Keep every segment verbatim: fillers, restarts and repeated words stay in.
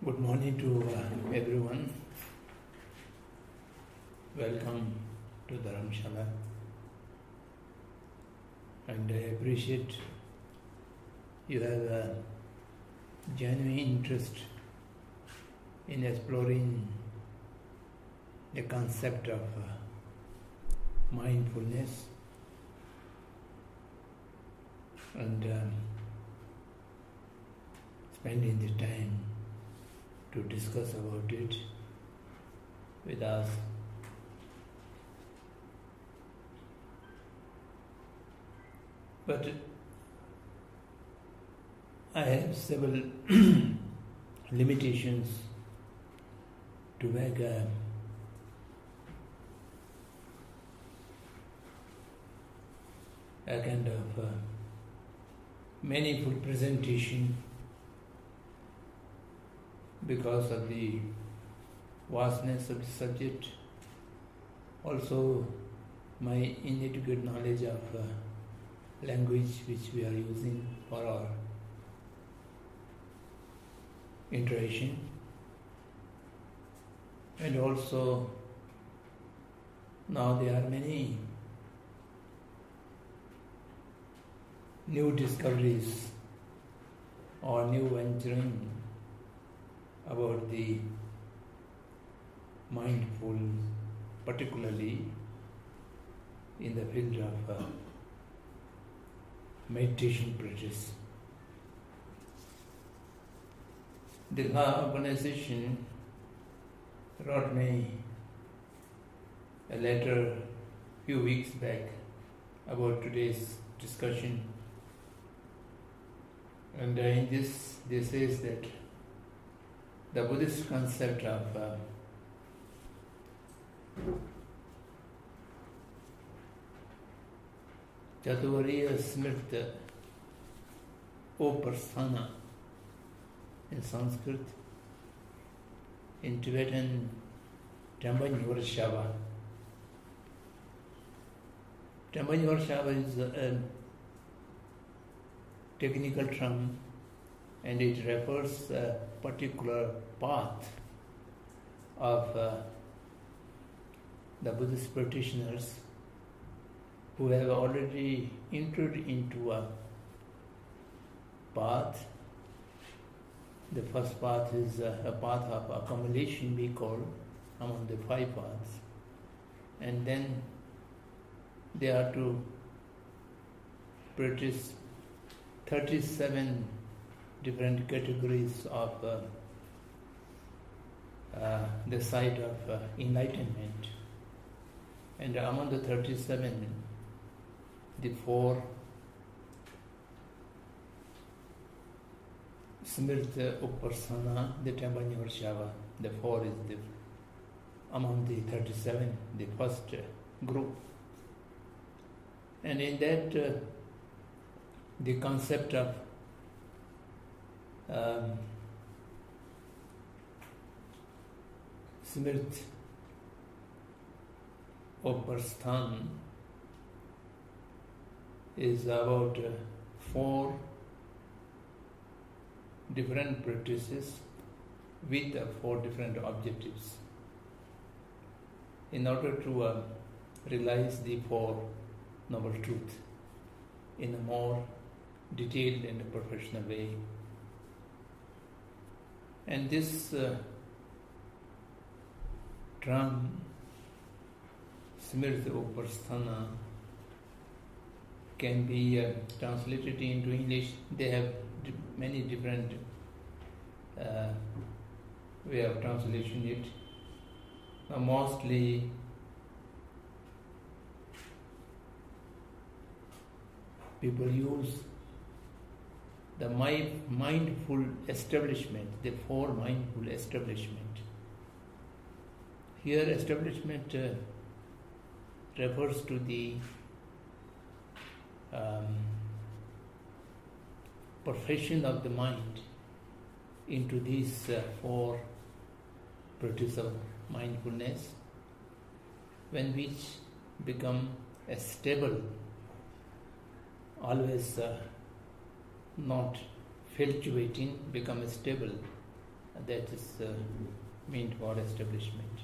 Good morning to uh, everyone. Welcome to Dharamshala. And I appreciate you have a genuine interest in exploring the concept of uh, mindfulness and um, spending the time to discuss about it with us. But I have several limitations to make a a kind of uh, meaningful presentation because of the vastness of the subject, also my inadequate knowledge of uh, language which we are using for our interaction, and also now there are many new discoveries or new venturing about the mindful, particularly in the field of uh, meditation practice. The Law Organization wrote me a letter a few weeks back about today's discussion, and uh, in this they says that the Buddhist concept of uh, Chaturya Smrta Upassana in Sanskrit, in Tibetan Tambanyurshava. Tambanyurshava is a technical term, and it refers a particular path of uh, the Buddhist practitioners who have already entered into a path. The first path is a, a path of accumulation, we call, among the five paths, and then they are to practice thirty-seven different categories of uh, uh, the side of uh, enlightenment. And among the thirty-seven, the four Smrta Upassana, the Tambanyurshava, the four is the among the thirty-seven, the first uh, group. And in that, uh, the concept of um, Smrta Upassana is about uh, four different practices with uh, four different objectives. In order to uh, realize the four noble truths in a more detailed and professional way. And this uh, term, Smrta Upassana, can be uh, translated into English. They have d- many different uh, way of translation it. Now, mostly people use the mi- mindful establishment, the four mindful establishment. Here, establishment uh, refers to the um, perfection of the mind into these uh, four practices of mindfulness, when which become a stable, always uh, not fluctuating, become stable that is uh, meant for establishment.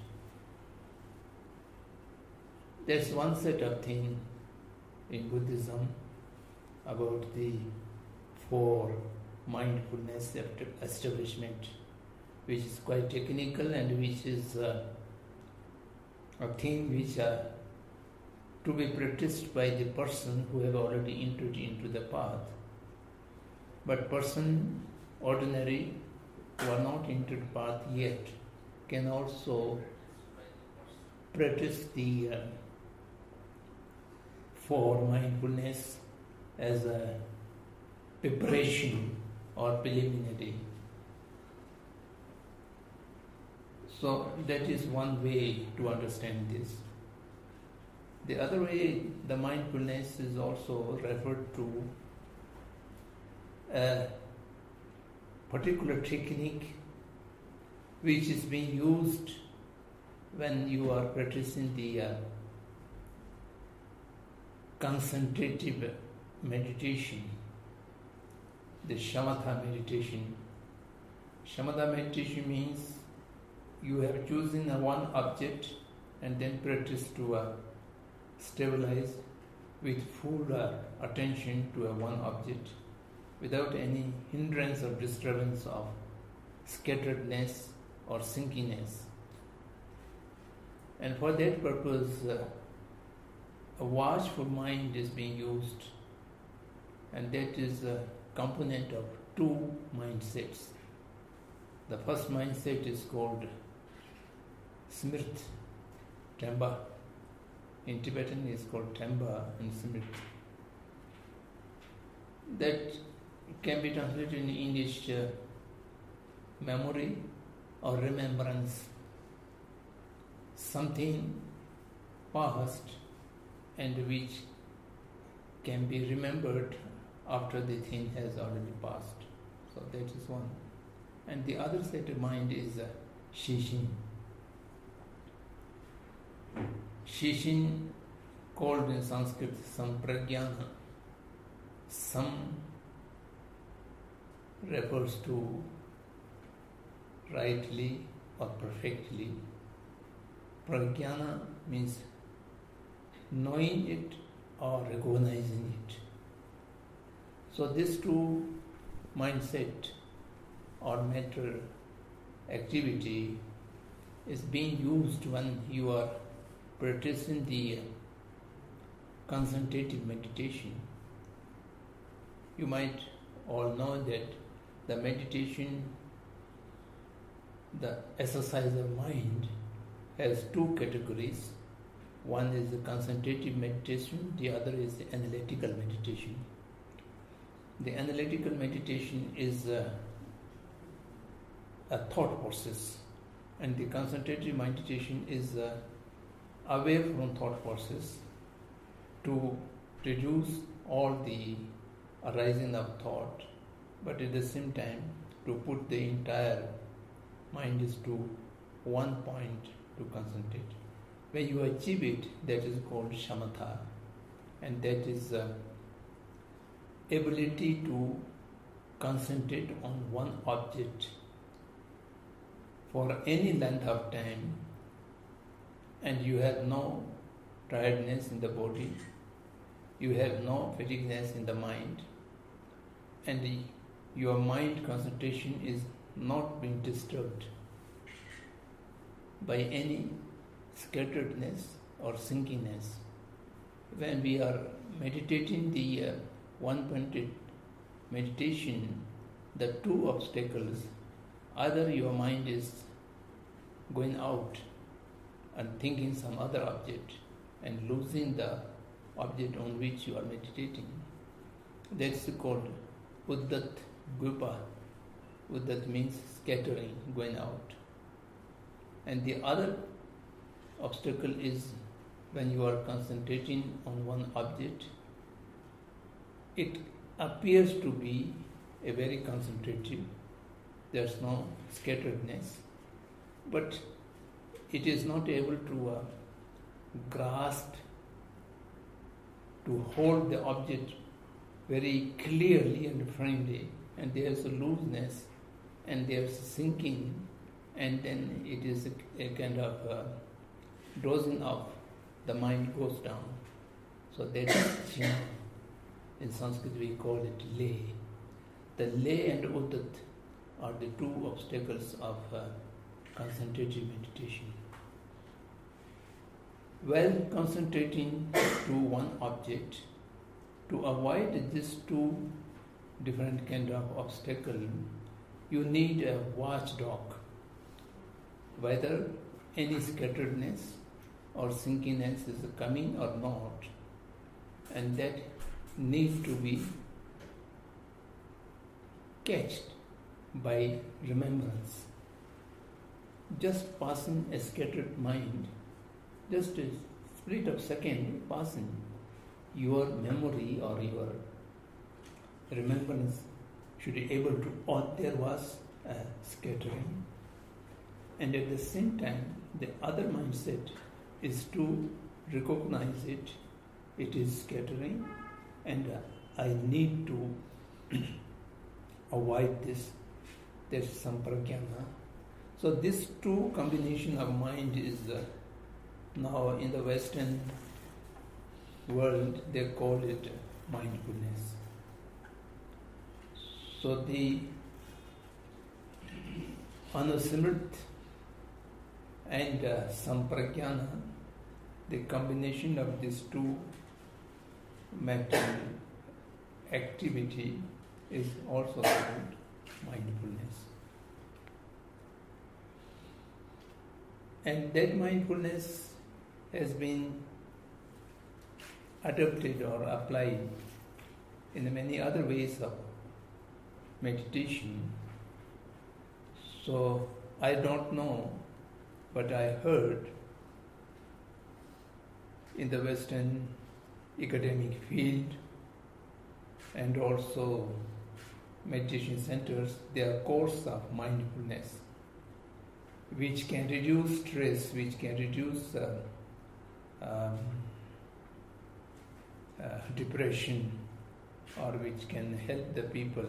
There's one set of things in Buddhism about the four mindfulness establishment, which is quite technical and which is uh, a thing which are to be practiced by the person who have already entered into the path. But person ordinary who are not entered path yet can also practice the uh, for mindfulness as a preparation or preliminary. So that is one way to understand this. The other way, the mindfulness is also referred to a particular technique which is being used when you are practicing the uh, concentrative meditation, the shamatha meditation. Shamatha meditation means you have chosen a one object and then practice to uh, stabilize with full uh, attention to a one object without any hindrance or disturbance of scatteredness or sinkiness. And for that purpose, uh, a watchful mind is being used, and that is a component of two mindsets. The first mindset is called Smrit, Temba. In Tibetan is called Temba and Smrit. That can be translated in English uh, memory or remembrance. Something past and which can be remembered after the thing has already passed. So that is one. And the other set of mind is uh, Shishin. Shishin, called in Sanskrit Sampragyana. Sam refers to rightly or perfectly. Pragyana means knowing it or recognizing it. So these two mindset or mental activity is being used when you are practicing the concentrative meditation. You might all know that the meditation, the exercise of mind, has two categories. One is the concentrative meditation, the other is the analytical meditation. The analytical meditation is uh, a thought process, and the concentrative meditation is uh, away from thought process to reduce all the arising of thought, but at the same time to put the entire mind is to one point to concentrate. When you achieve it, that is called shamatha, and that is uh, ability to concentrate on one object for any length of time, and you have no tiredness in the body, you have no fatigueness in the mind, and the, your mind concentration is not being disturbed by any scatteredness or sinkiness. When we are meditating the uh, one-pointed meditation, the two obstacles, either your mind is going out and thinking some other object and losing the object on which you are meditating. That's called Uddat Gupa. Uddat means scattering, going out. And the other obstacle is when you are concentrating on one object, it appears to be a very concentrative, there's no scatteredness, but it is not able to uh, grasp, to hold the object very clearly and firmly, and there is a looseness and there's sinking, and then it is a, a kind of uh, dozing off, the mind goes down. So that is jhana. In Sanskrit we call it lay. The lay and udat are the two obstacles of uh, concentrative meditation. While concentrating to one object, to avoid these two different kind of obstacle, you need a watchdog. Whether any scatteredness or sinkiness is coming or not, and that need to be catched by remembrance. Just passing a scattered mind, just a split of second passing, your memory or your remembrance should be able to, oh, there was a scattering. And at the same time, the other mindset is to recognize it, it is scattering, and uh, I need to avoid this. There's some pragyana. So this two combination of mind is uh, now in the Western world they call it mindfulness. So the Anusimrit and uh, Sampragyana, the combination of these two mental activity is also called mindfulness. And that mindfulness has been adopted or applied in many other ways of meditation. So I don't know, but I heard in the Western academic field and also meditation centers, there are courses of mindfulness which can reduce stress, which can reduce uh, um, uh, depression, or which can help the people.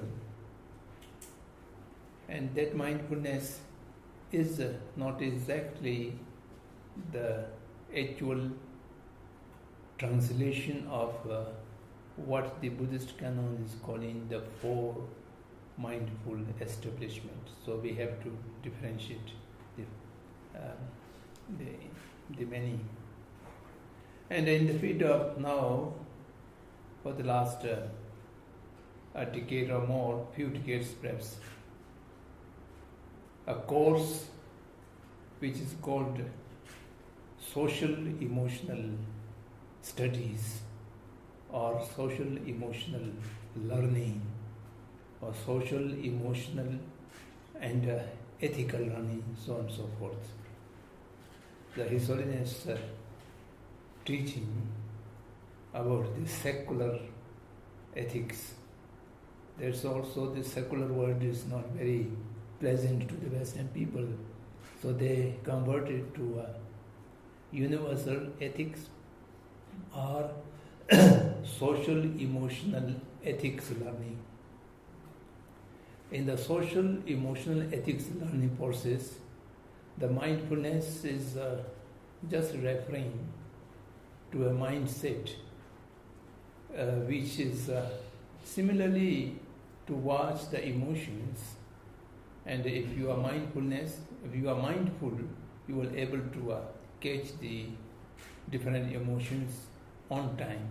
And that mindfulness is uh, not exactly the actual translation of uh, what the Buddhist canon is calling the four mindful establishments. So we have to differentiate the, um, the, the many. And in the field of now, for the last uh, a decade or more, few decades perhaps, a course which is called Social Emotional Studies or Social Emotional Learning or Social Emotional and uh, Ethical Learning, so on and so forth. The His Holiness uh, teaching about the secular ethics. There's also the secular word is not very pleasant to the Western people, so they converted to uh, universal ethics or social emotional ethics learning. In the social emotional ethics learning process, the mindfulness is uh, just referring to a mindset uh, which is uh, similarly to watch the emotions. And if you are mindfulness, if you are mindful, you will able to uh, catch the different emotions on time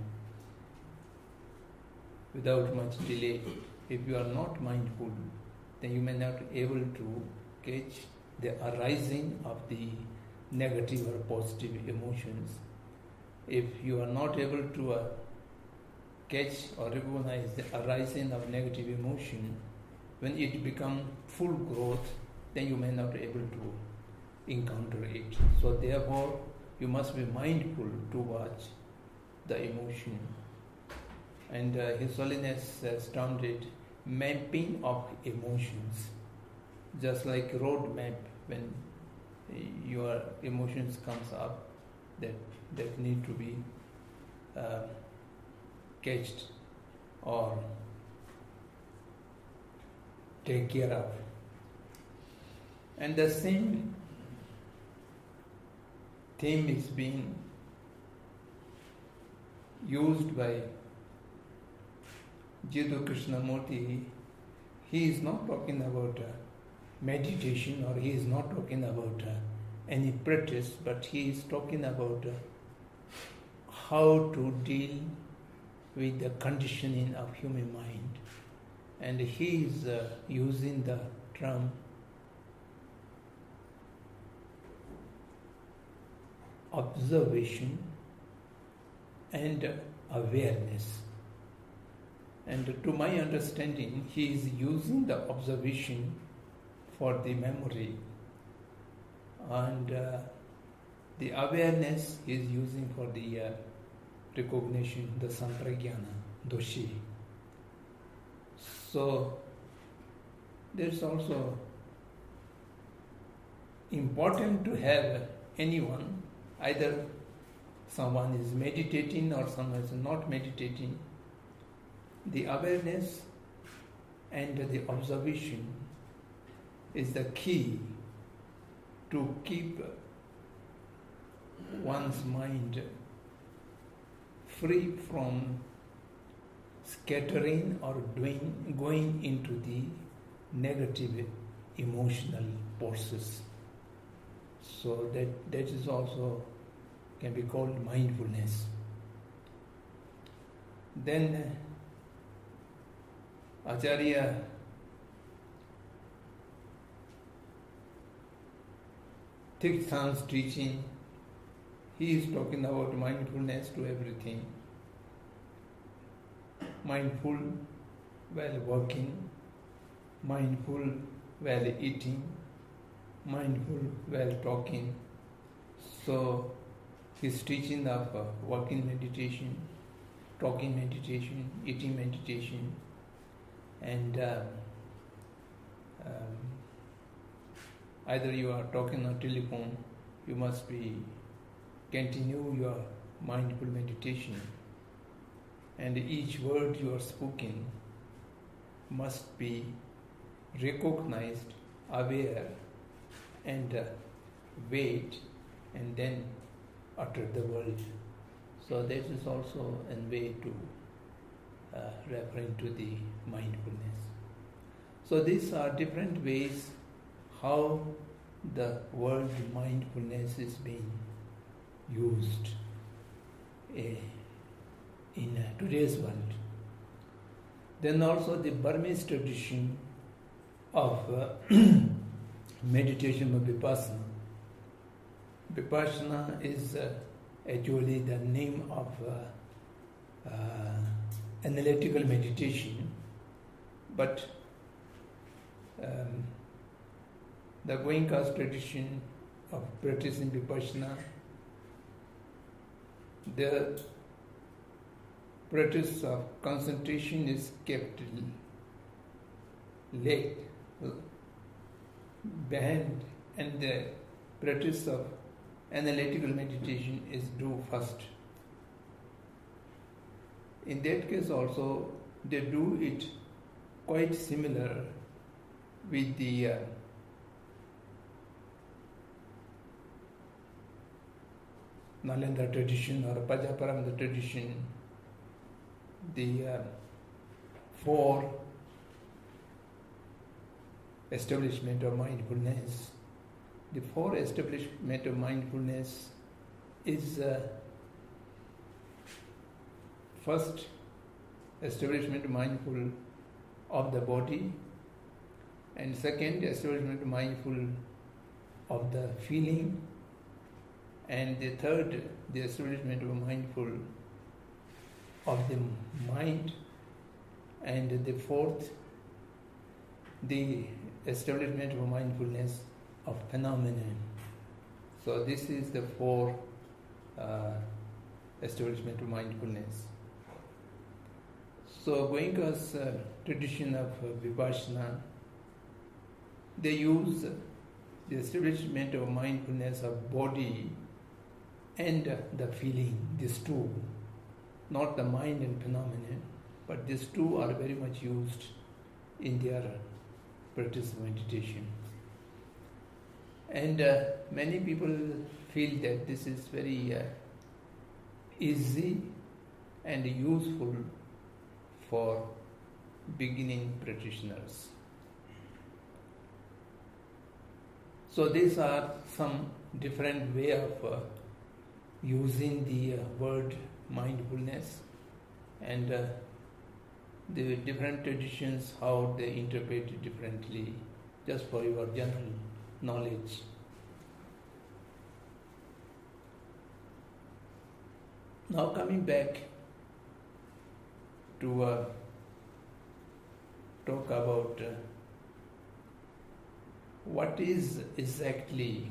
without much delay. If you are not mindful, then you may not be able to catch the arising of the negative or positive emotions. If you are not able to uh, catch or recognize the arising of negative emotion, when it becomes full growth, then you may not be able to encounter it. So therefore, you must be mindful to watch the emotion. And uh, His Holiness has termed it mapping of emotions, just like road map. When your emotions comes up, that that need to be uh, catched or take care of. And the same theme is being used by Jiddu Krishnamurti. He is not talking about uh, meditation, or he is not talking about uh, any practice, but he is talking about uh, how to deal with the conditioning of human mind. And he is uh, using the term observation and awareness. And to my understanding, he is using the observation for the memory, and uh, the awareness he is using for the uh, recognition, the sampragyana, doshi. So there is also important to have anyone, either someone is meditating or someone is not meditating, the awareness and the observation is the key to keep one's mind free from scattering or doing, going into the negative emotional forces. So that, that is also can be called mindfulness. Then Acharya Thich Tham's teaching, he is talking about mindfulness to everything. Mindful while working, mindful while eating, mindful while talking. So his teaching of uh, walking meditation, talking meditation, eating meditation, and uh, um, either you are talking on telephone, you must be continue your mindful meditation, and each word you are speaking must be recognized, aware, and uh, wait, and then utter the word. So that is also a way to uh, referring to the mindfulness. So these are different ways how the word mindfulness is being used uh, in uh, today's world. Then also the Burmese tradition of uh, meditation of Vipassana. Vipassana is uh, actually the name of uh, uh, analytical meditation, but um, the Goenka's tradition of practicing Vipassana, the practice of concentration is kept late, behind, and the practice of analytical meditation is due first. In that case also, they do it quite similar with the uh, Nalanda tradition or Pajaparamita tradition, the uh, four establishment of mindfulness. The four establishment of mindfulness is uh, first establishment mindful of the body, and second establishment mindful of the feeling, and the third the establishment of mindful of the mind, and the fourth the establishment of mindfulness of phenomenon. So this is the four uh, establishment of mindfulness. So Goenka's uh, tradition of uh, Vipassana, they use the establishment of mindfulness of body and uh, the feeling, these two, not the mind and phenomenon, but these two are very much used in their practice of meditation. And uh, many people feel that this is very uh, easy and useful for beginning practitioners. So these are some different way of uh, using the uh, word mindfulness, and uh, the different traditions, how they interpret it differently, just for your general knowledge. Now coming back to uh, talk about uh, what is exactly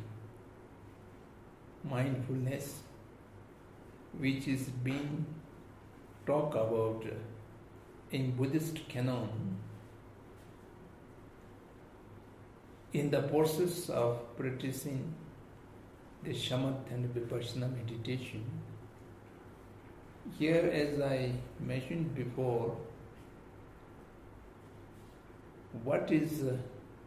mindfulness, which is being talked about uh, in Buddhist canon in the process of practicing the shamatha and vipassana meditation. Here, as I mentioned before, what is uh,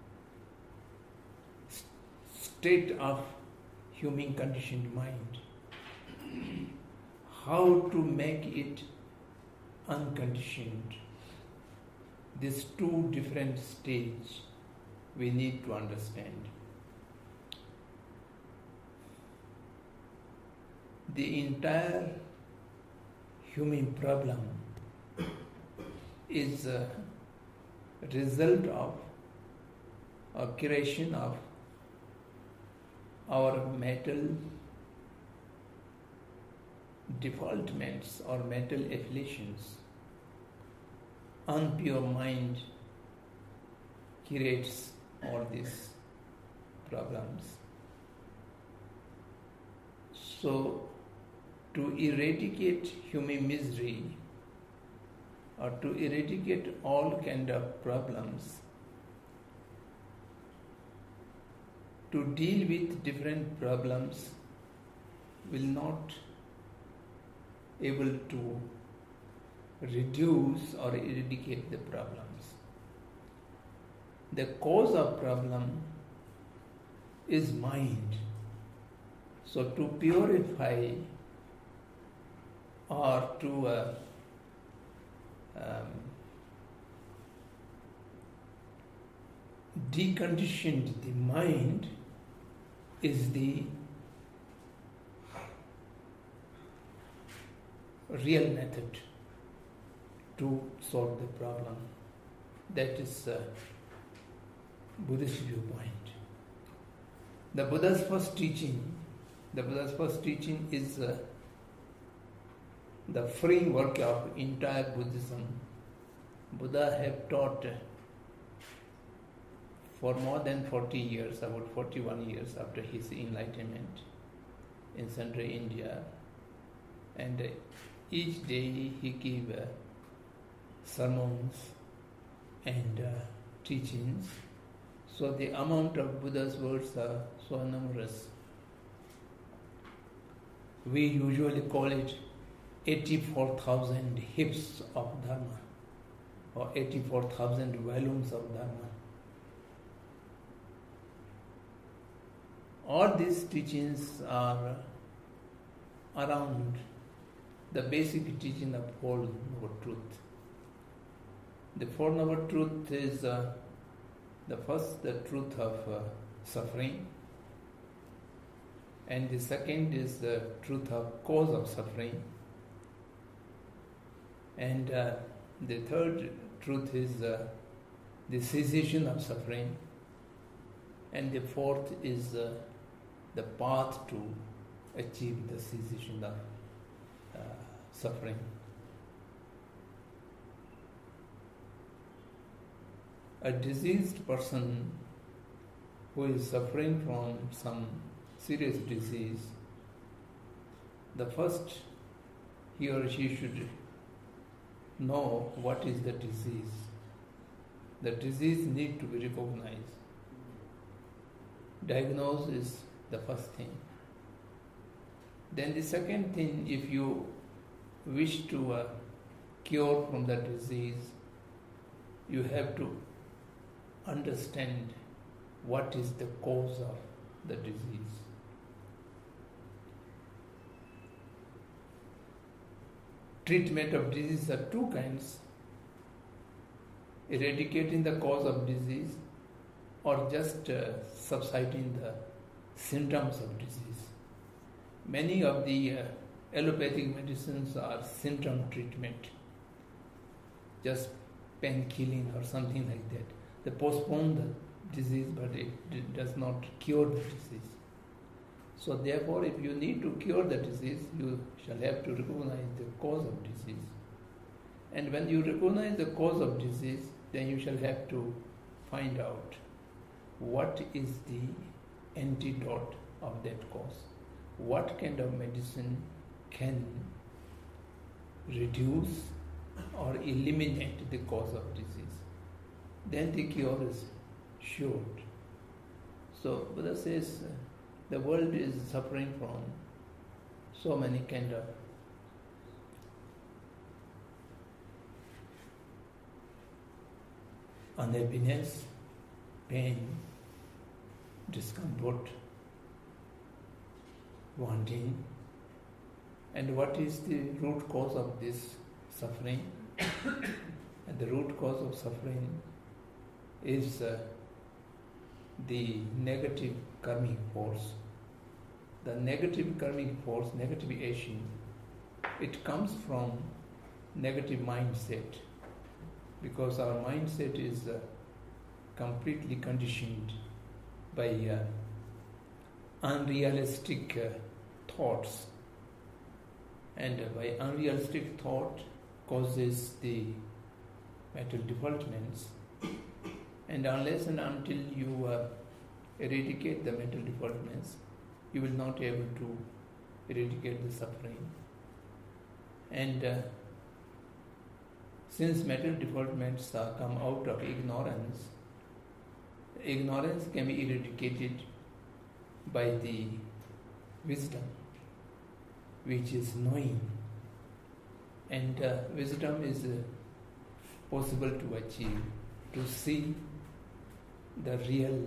state of human conditioned mind? How to make it unconditioned? These two different stages we need to understand. The entire human problem is a result of a creation of our mental defaultments or mental afflictions. Unpure mind creates all these problems. So, to eradicate human misery or to eradicate all kind of problems, to deal with different problems will not able to reduce or eradicate the problems. The cause of problem is mind. So to purify or to uh, um, decondition the mind is the real method to solve the problem. That is uh, Buddhist viewpoint. The Buddha's first teaching, the Buddha's first teaching is uh, the framework of entire Buddhism. Buddha have taught for more than forty years, about forty-one years after his enlightenment in central India, and each day he gave uh, sermons and uh, teachings. So the amount of Buddha's words are so numerous. We usually call it eighty-four thousand hips of Dharma or eighty-four thousand volumes of Dharma. All these teachings are around the basic teaching of Four Noble Truth. The Four Noble Truth is uh, the first, the truth of uh, suffering, and the second is the truth of cause of suffering, and uh, the third truth is uh, the cessation of suffering, and the fourth is uh, the path to achieve the cessation of uh, suffering. A diseased person who is suffering from some serious disease, the first he or she should know what is the disease. The disease needs to be recognized. Diagnosis is the first thing. Then the second thing, if you wish to uh, cure from the disease, you have to understand what is the cause of the disease. Treatment of disease are two kinds: eradicating the cause of disease or just uh, subsiding the symptoms of disease. Many of the uh, allopathic medicines are symptom treatment, just pain killing or something like that. They postpone the disease, but it, it does not cure the disease. So therefore, if you need to cure the disease, you shall have to recognize the cause of disease. And when you recognize the cause of disease, then you shall have to find out what is the antidote of that cause. What kind of medicine can reduce or eliminate the cause of disease? Then the cure is sure. So Buddha says uh, the world is suffering from so many kind of unhappiness, pain, discomfort, wanting. And what is the root cause of this suffering? And the root cause of suffering is uh, the negative karmic force. The negative karmic force, negative action, it comes from negative mindset, because our mindset is uh, completely conditioned by uh, unrealistic uh, thoughts, and uh, by unrealistic thought causes the mental developments, and unless and until you uh, eradicate the mental developments, you will not be able to eradicate the suffering. And uh, since mental developments uh, come out of ignorance, ignorance can be eradicated by the wisdom, which is knowing. And uh, wisdom is uh, possible to achieve, to see the real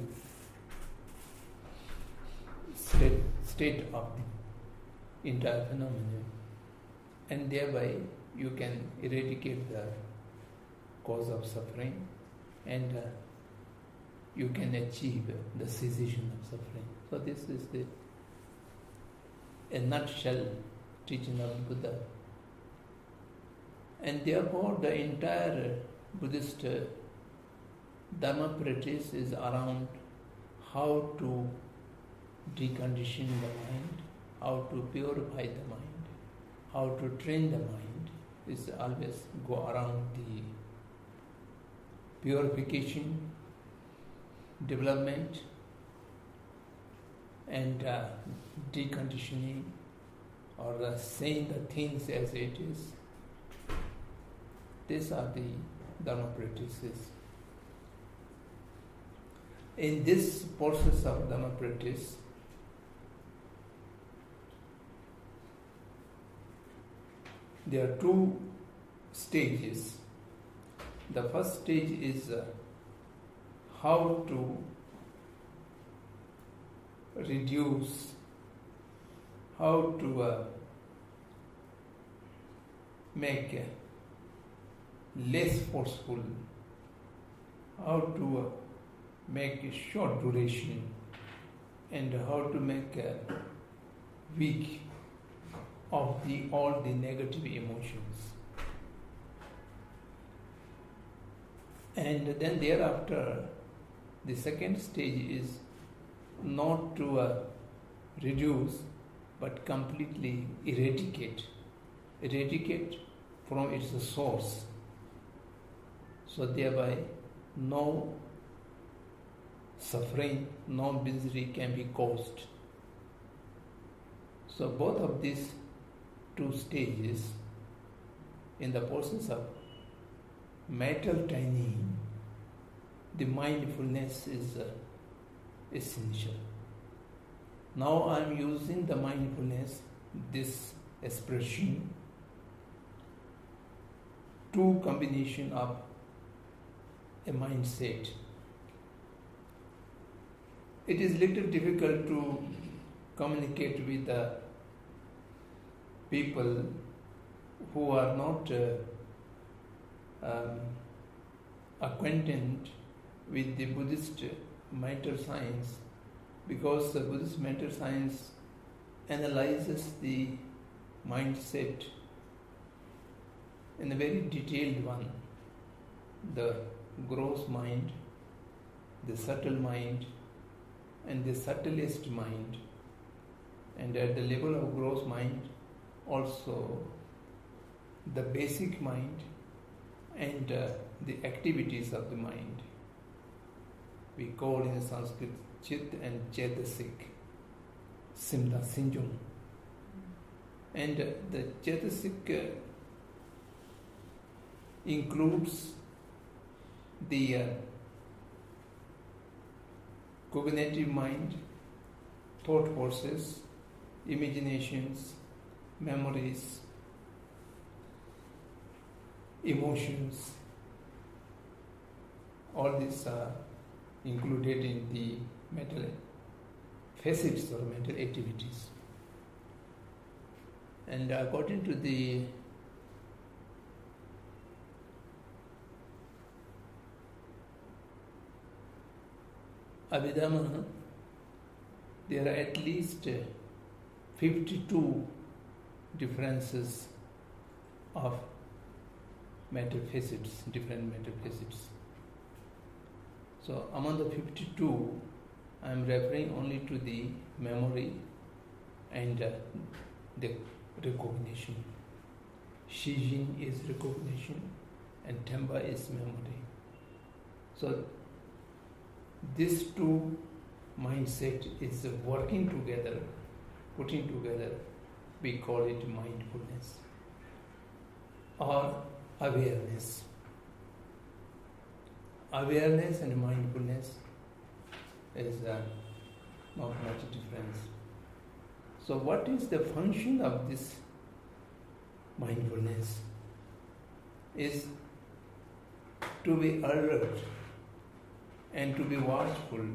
state, state of the entire phenomenon, and thereby you can eradicate the cause of suffering, and uh, you can achieve the cessation of suffering. So this is the a nutshell teaching of Buddha. And therefore the entire Buddhist uh, Dharma practice is around how to decondition the mind, how to purify the mind, how to train the mind. Is always go around the purification, development, and uh, deconditioning, or uh, saying the things as it is. These are the Dharma practices. In this process of Dharma practice, there are two stages. The first stage is uh, how to reduce, how to uh, make uh, less forceful, how to uh, make a short duration, and how to make uh, weak of the all the negative emotions. And then thereafter, the second stage is not to uh, reduce, but completely eradicate. Eradicate from its source. So thereby no suffering, no misery can be caused. So both of these two stages in the process of mental training, the mindfulness is uh, essential. Now I am using the mindfulness, this expression, two combination of a mindset. it is little difficult to communicate with the people who are not uh, um, acquainted with the Buddhist mental science, because the Buddhist mental science analyzes the mindset in a very detailed one, the gross mind, the subtle mind, and the subtlest mind, and at the level of gross mind also the basic mind and uh, the activities of the mind. We call in Sanskrit Chit and Chetasik, Simda Sinjung. And uh, the Chetasik uh, includes the uh, cognitive mind, thought forces, imaginations, memories, emotions. All these are included in the mental facets or mental activities. And according to the Abhidhamma, there are at least fifty-two differences of mental facets, different mental facets. So among the fifty-two, I am referring only to the memory and uh, the recognition. Shijin is recognition and Temba is memory. So these two mindset is working together, putting together, we call it mindfulness or awareness. Awareness and mindfulness is uh, not much difference. So what is the function of this mindfulness? Is to be alert and to be watchful.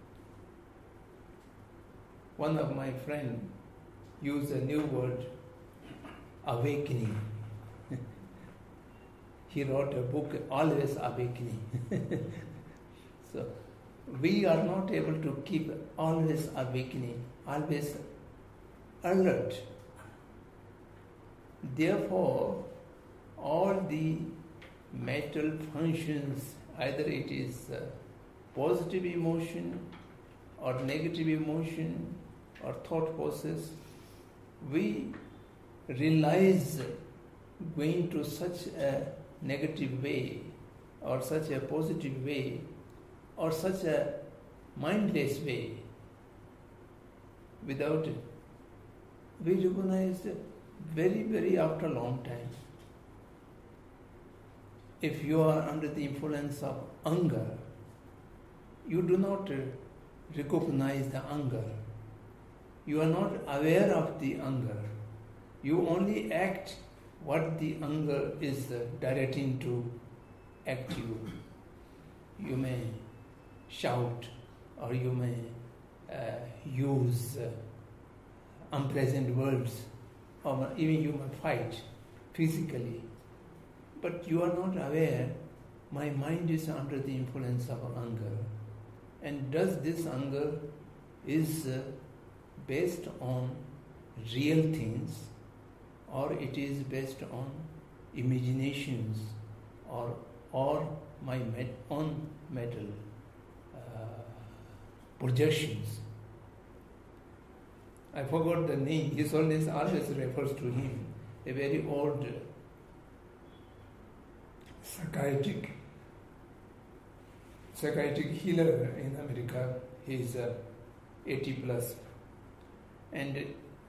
One of my friends used a new word, awakening. He wrote a book, Always Awakening. So we are not able to keep always awakening, always alert. Therefore, all the mental functions, either it is uh, positive emotion or negative emotion or thought process, we realize going to such a negative way or such a positive way or such a mindless way without it. We recognize very, very after a long time. If you are under the influence of anger, you do not recognize the anger. You are not aware of the anger. You only act what the anger is directing to act you. You may shout or you may uh, use uh, unpleasant words or even you may fight physically. But you are not aware, my mind is under the influence of anger. And does this anger is uh, based on real things or it is based on imaginations or or my met, own mental uh, projections. I forgot the name. His Holiness always refers to him, a very old uh, psychiatric psychiatric healer in America. He is uh, eighty plus, and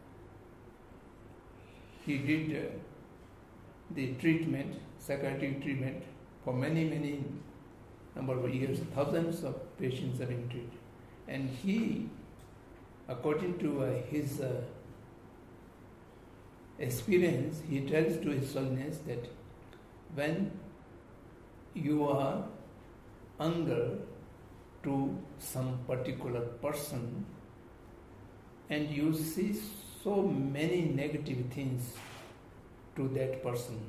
he did uh, the treatment, psychiatric treatment, for many, many number of years. Thousands of patients have been treated. And he, according to uh, his uh, experience, he tells to His Holiness that when you are anger to some particular person and you see so many negative things to that person.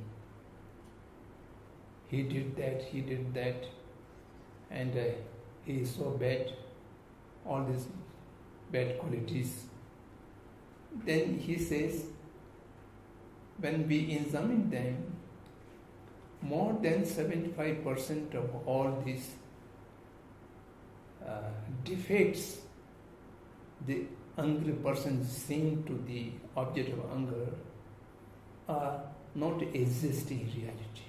He did that, he did that, and uh, he is so bad, all these bad qualities. Then he says, when we examine them, more than seventy-five percent of all these uh, defects the angry person seeing to the object of anger are not exist in reality.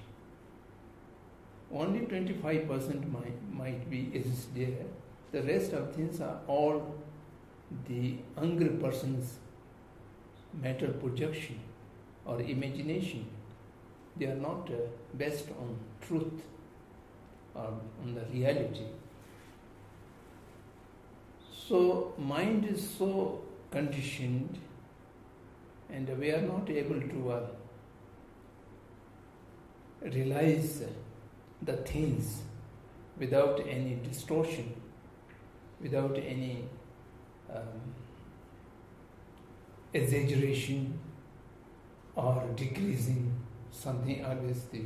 Only twenty-five percent might, might be exist there. The rest of things are all the angry person's mental projection or imagination. They are not uh, based on truth or on the reality. So mind is so conditioned and we are not able to uh, realize the things without any distortion, without any um, exaggeration or decreasing something always the.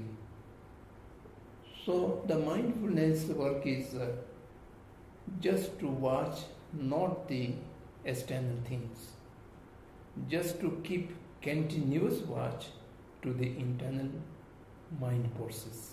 So the mindfulness work is uh, just to watch not the external things, just to keep continuous watch to the internal mind forces.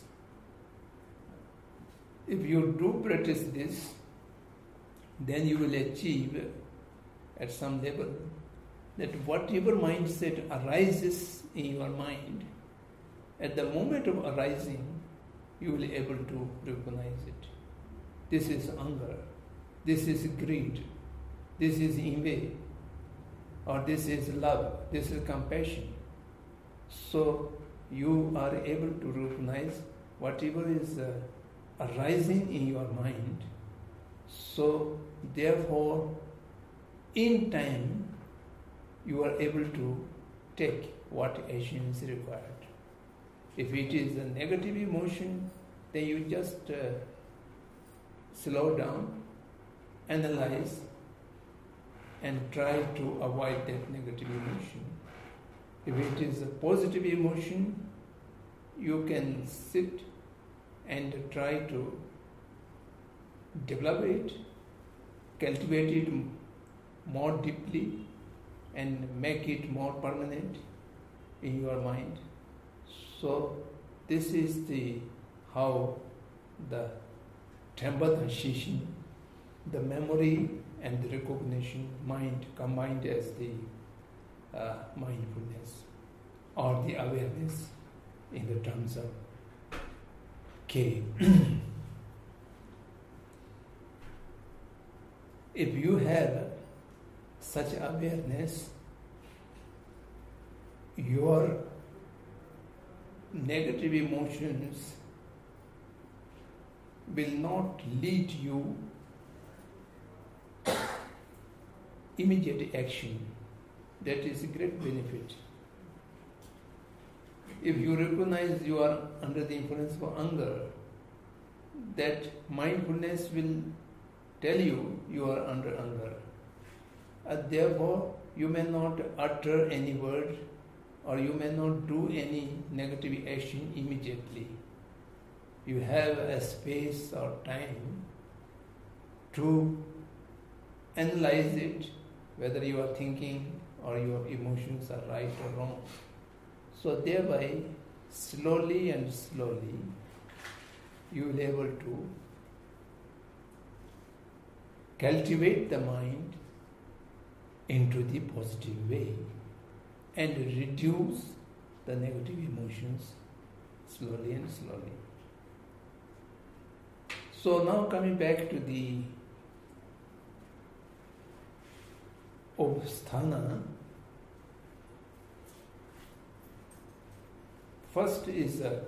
If you do practice this, then you will achieve at some level that whatever mindset arises in your mind, at the moment of arising, you will be able to recognize it. This is anger, this is greed, this is envy, or this is love, this is compassion. So you are able to recognize whatever is uh, arising in your mind. So therefore, in time, you are able to take what action is required. If it is a negative emotion, then you just uh, slow down, analyze, and try to avoid that negative emotion. If it is a positive emotion, you can sit and try to develop it, cultivate it more deeply, and make it more permanent in your mind. So this is the how the Trembata Shishin, the memory and the recognition mind combined as the uh, mindfulness or the awareness in the terms of K. If you have such awareness, your negative emotions will not lead you immediate action. That is a great benefit. If you recognize you are under the influence of anger, that mindfulness will tell you you are under anger. And therefore, you may not utter any word or you may not do any negative action immediately. You have a space or time to analyze it, whether you are thinking or your emotions are right or wrong. So thereby, slowly and slowly, you will be able to cultivate the mind into the positive way and reduce the negative emotions slowly and slowly. So now coming back to the Obsthana, first is the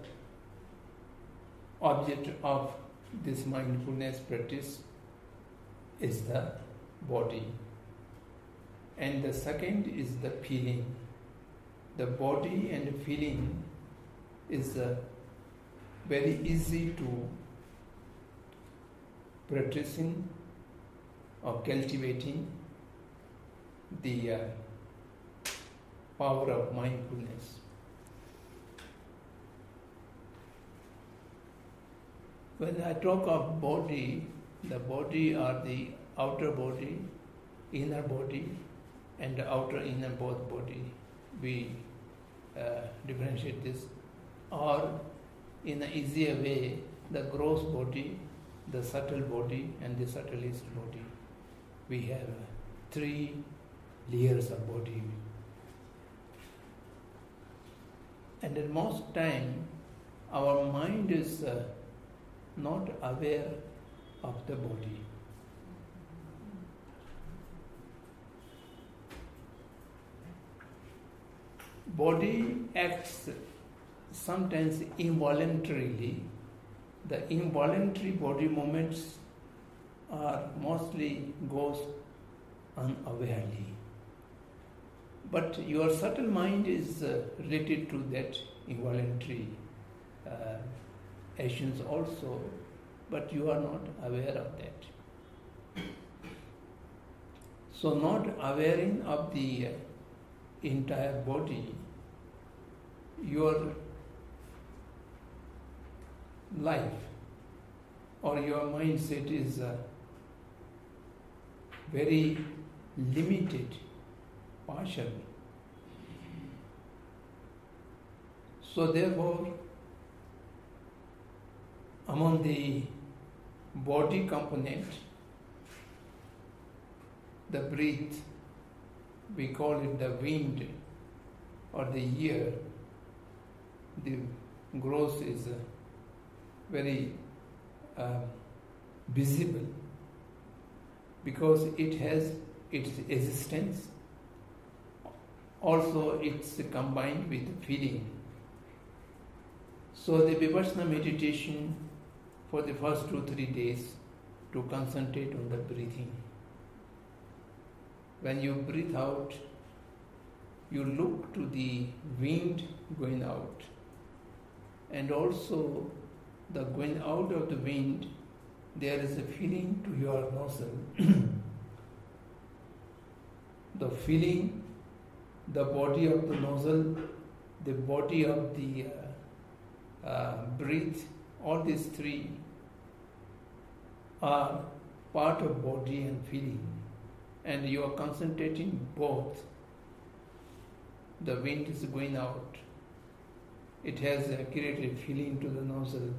object of this mindfulness practice is the body, and the second is the feeling. The body and feeling is uh, very easy to practicing or cultivating the uh, power of mindfulness. When I talk of body, the body are the outer body, inner body, and the outer inner both body. We uh, differentiate this. Or in an easier way, the gross body, the subtle body, and the subtlest body. We have uh, three layers of body. And at most time, our mind is uh, not aware of the body. Body acts sometimes involuntarily. The involuntary body movements are mostly goes unawarely. But your subtle mind is uh, related to that involuntary uh, actions also, but you are not aware of that. So not awareing of the uh, entire body, your life or your mindset is uh, very limited, partial. So therefore, among the body component, the breath, we call it the wind or the ear, the gross is uh, very uh, visible because it has its existence. Also, it's combined with feeling. So the Vipassana meditation for the first two, three days to concentrate on the breathing. When you breathe out, you look to the wind going out, and also the going out of the wind, there is a feeling to your nostril. The feeling, the body of the nostril, the body of the uh, uh, breath, all these three are part of body and feeling, and you are concentrating both. The wind is going out. It has uh, created a feeling to the nostril,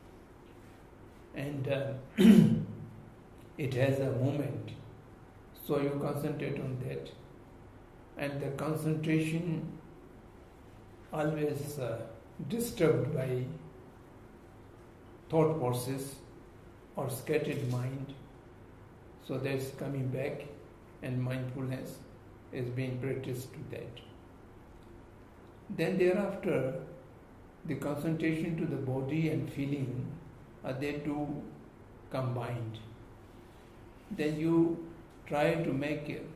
and uh, it has a movement. So you concentrate on that, and the concentration always uh, disturbed by thought process or scattered mind. So that's coming back, and mindfulness is being practiced to that. Then thereafter, the concentration to the body and feeling are they two combined. Then you try to make a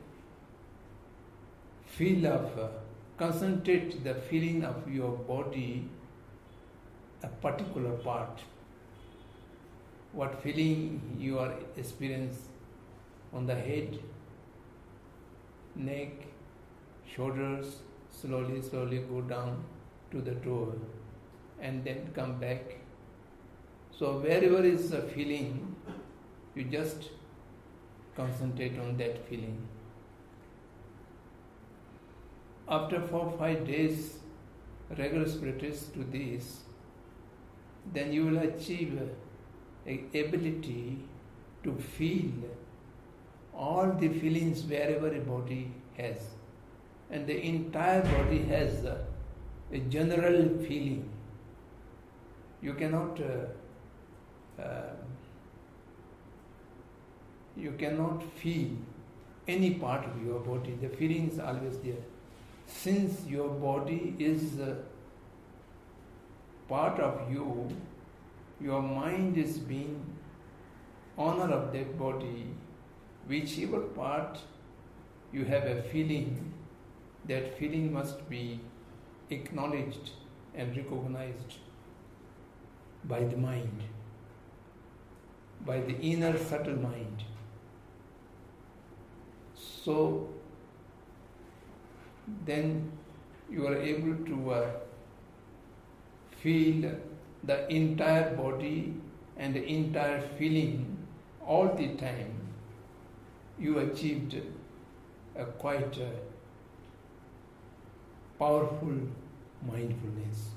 feel of, uh, concentrate the feeling of your body, a particular part. What feeling you are experiencing on the head, neck, shoulders, slowly, slowly go down to the toe and then come back. So wherever is a feeling, you just concentrate on that feeling. After four five days rigorous practice to this, then you will achieve a ability to feel all the feelings wherever a body has. And the entire body has a, a general feeling. You cannot uh, uh, you cannot feel any part of your body. The feeling is always there. Since your body is uh, part of you, your mind is being honor of that body. Whichever part you have a feeling, that feeling must be acknowledged and recognized by the mind, by the inner subtle mind. So then you are able to uh, feel the entire body and the entire feeling all the time. You achieved a quite uh, powerful mindfulness.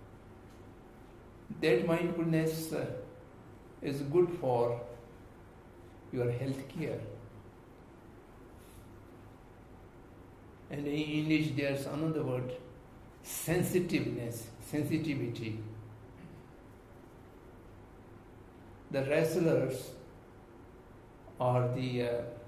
That mindfulness uh, is good for your health care. And in English there's another word, sensitiveness, sensitivity. The wrestlers or the uh,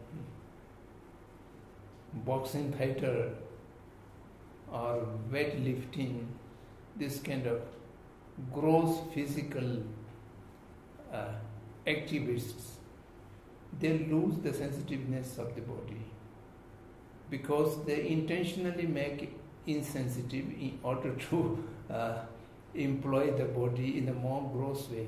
boxing fighter or weightlifting, this kind of gross physical uh, activists, they lose the sensitiveness of the body because they intentionally make insensitive in order to uh, employ the body in a more gross way.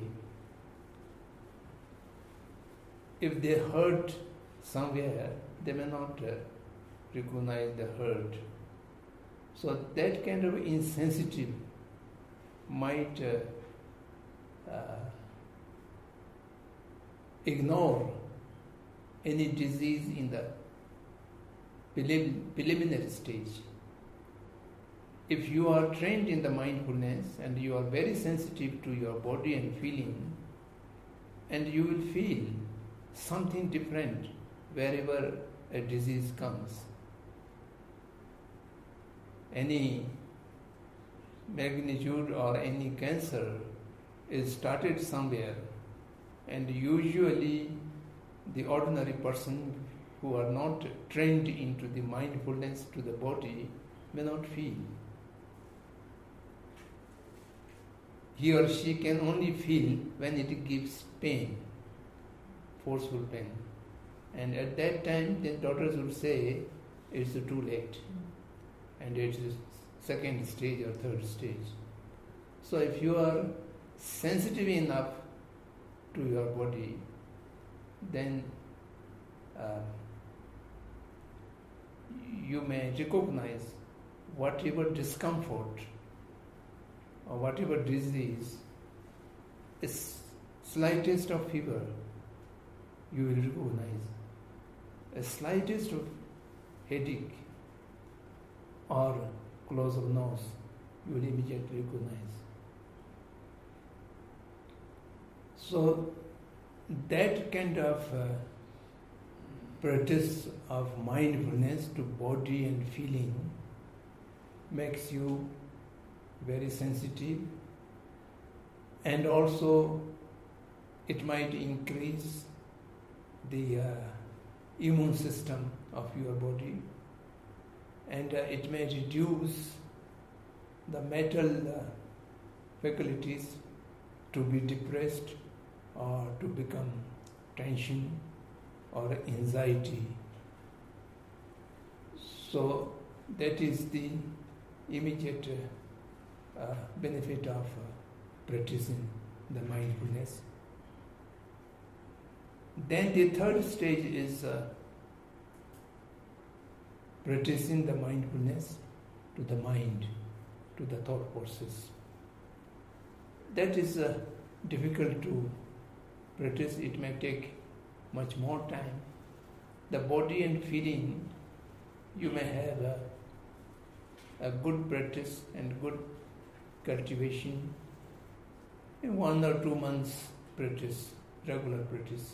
If they hurt somewhere, they may not uh, recognize the hurt. So that kind of insensitive might uh, uh, ignore any disease in the prelim- preliminary stage. If you are trained in the mindfulness and you are very sensitive to your body and feeling, and you will feel something different wherever a disease comes. Any magnitude or any cancer is started somewhere, and usually the ordinary person who are not trained into the mindfulness to the body may not feel. He or she can only feel when it gives pain, forceful pain. And at that time, the doctors would say, it's too late. And it's the second stage or third stage. So if you are sensitive enough to your body, then uh, you may recognize whatever discomfort or whatever disease is slightest of fever, you will recognize. A slightest of headache or close of nose, you will immediately recognize. So that kind of uh, practice of mindfulness to body and feeling makes you very sensitive, and also it might increase the uh, immune system of your body, and uh, it may reduce the mental uh, faculties to be depressed or to become tension or anxiety. So that is the immediate uh, uh, benefit of uh, practicing the mindfulness. Then the third stage is uh, practicing the mindfulness to the mind, to the thought process. That is uh, difficult to practice. It may take much more time. The body and feeling, you may have a, a good practice and good cultivation in one or two months practice, regular practice.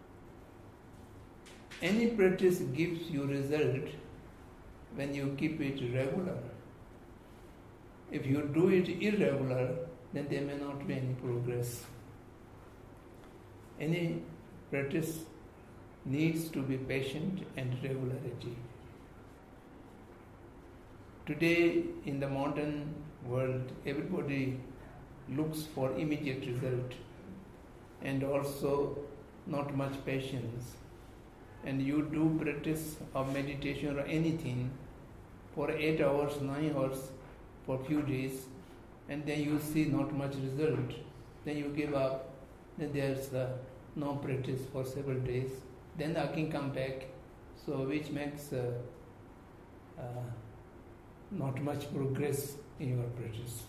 Any practice gives you result when you keep it regular. If you do it irregular, then there may not be any progress. Any practice needs to be patient and regularity. Today in the modern world, everybody looks for immediate result and also not much patience. And you do practice of meditation or anything for eight hours, nine hours, for a few days, and then you see not much result, then you give up, then there's the no practice for several days, then again come back, so which makes uh, uh, not much progress in your practice.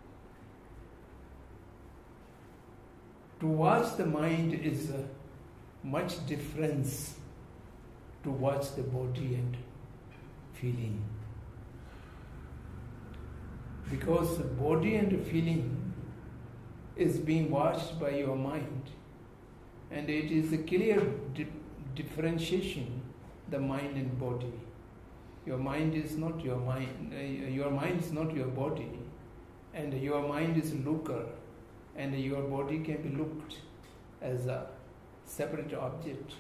To watch the mind is uh, much difference to watch the body and feeling. Because the body and feeling is being watched by your mind, and it is a clear di- differentiation, the mind and body. Your mind is not your mind, uh, your mind is not your body, and your mind is a looker, and your body can be looked as a separate object,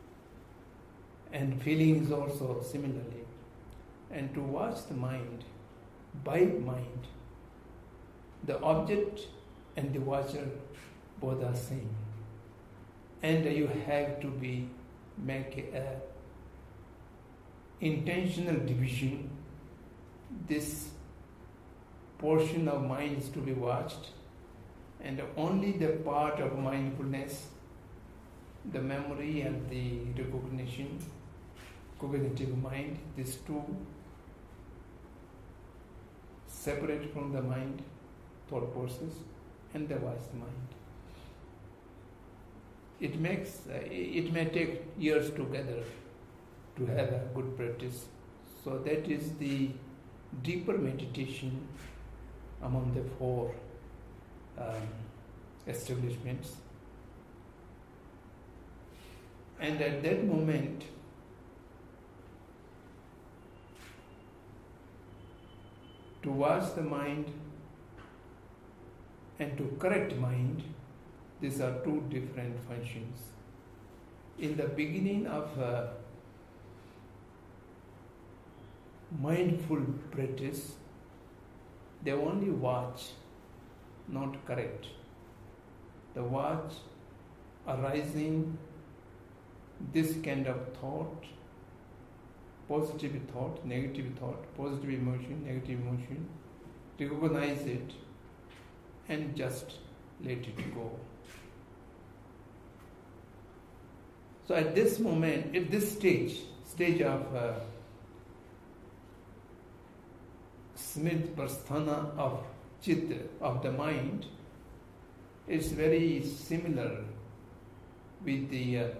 and feeling is also similarly. And to watch the mind by mind, the object and the watcher both are same, and you have to be make a intentional division. This portion of mind is to be watched, and only the part of mindfulness, the memory and the recognition, cognitive mind, these two separate from the mind, thought process, and the watch the mind. It makes, uh, it may take years together to have a good practice. So that is the deeper meditation among the four um, establishments. And at that moment, to watch the mind and to correct mind, these are two different functions. In the beginning of uh, mindful practice, they only watch, not correct. The watch arising this kind of thought, positive thought, negative thought, positive emotion, negative emotion, recognize it and just let it go. So at this moment, at this stage, stage of uh, Smrit Prasthana of Chitta, of the mind, is very similar with the uh,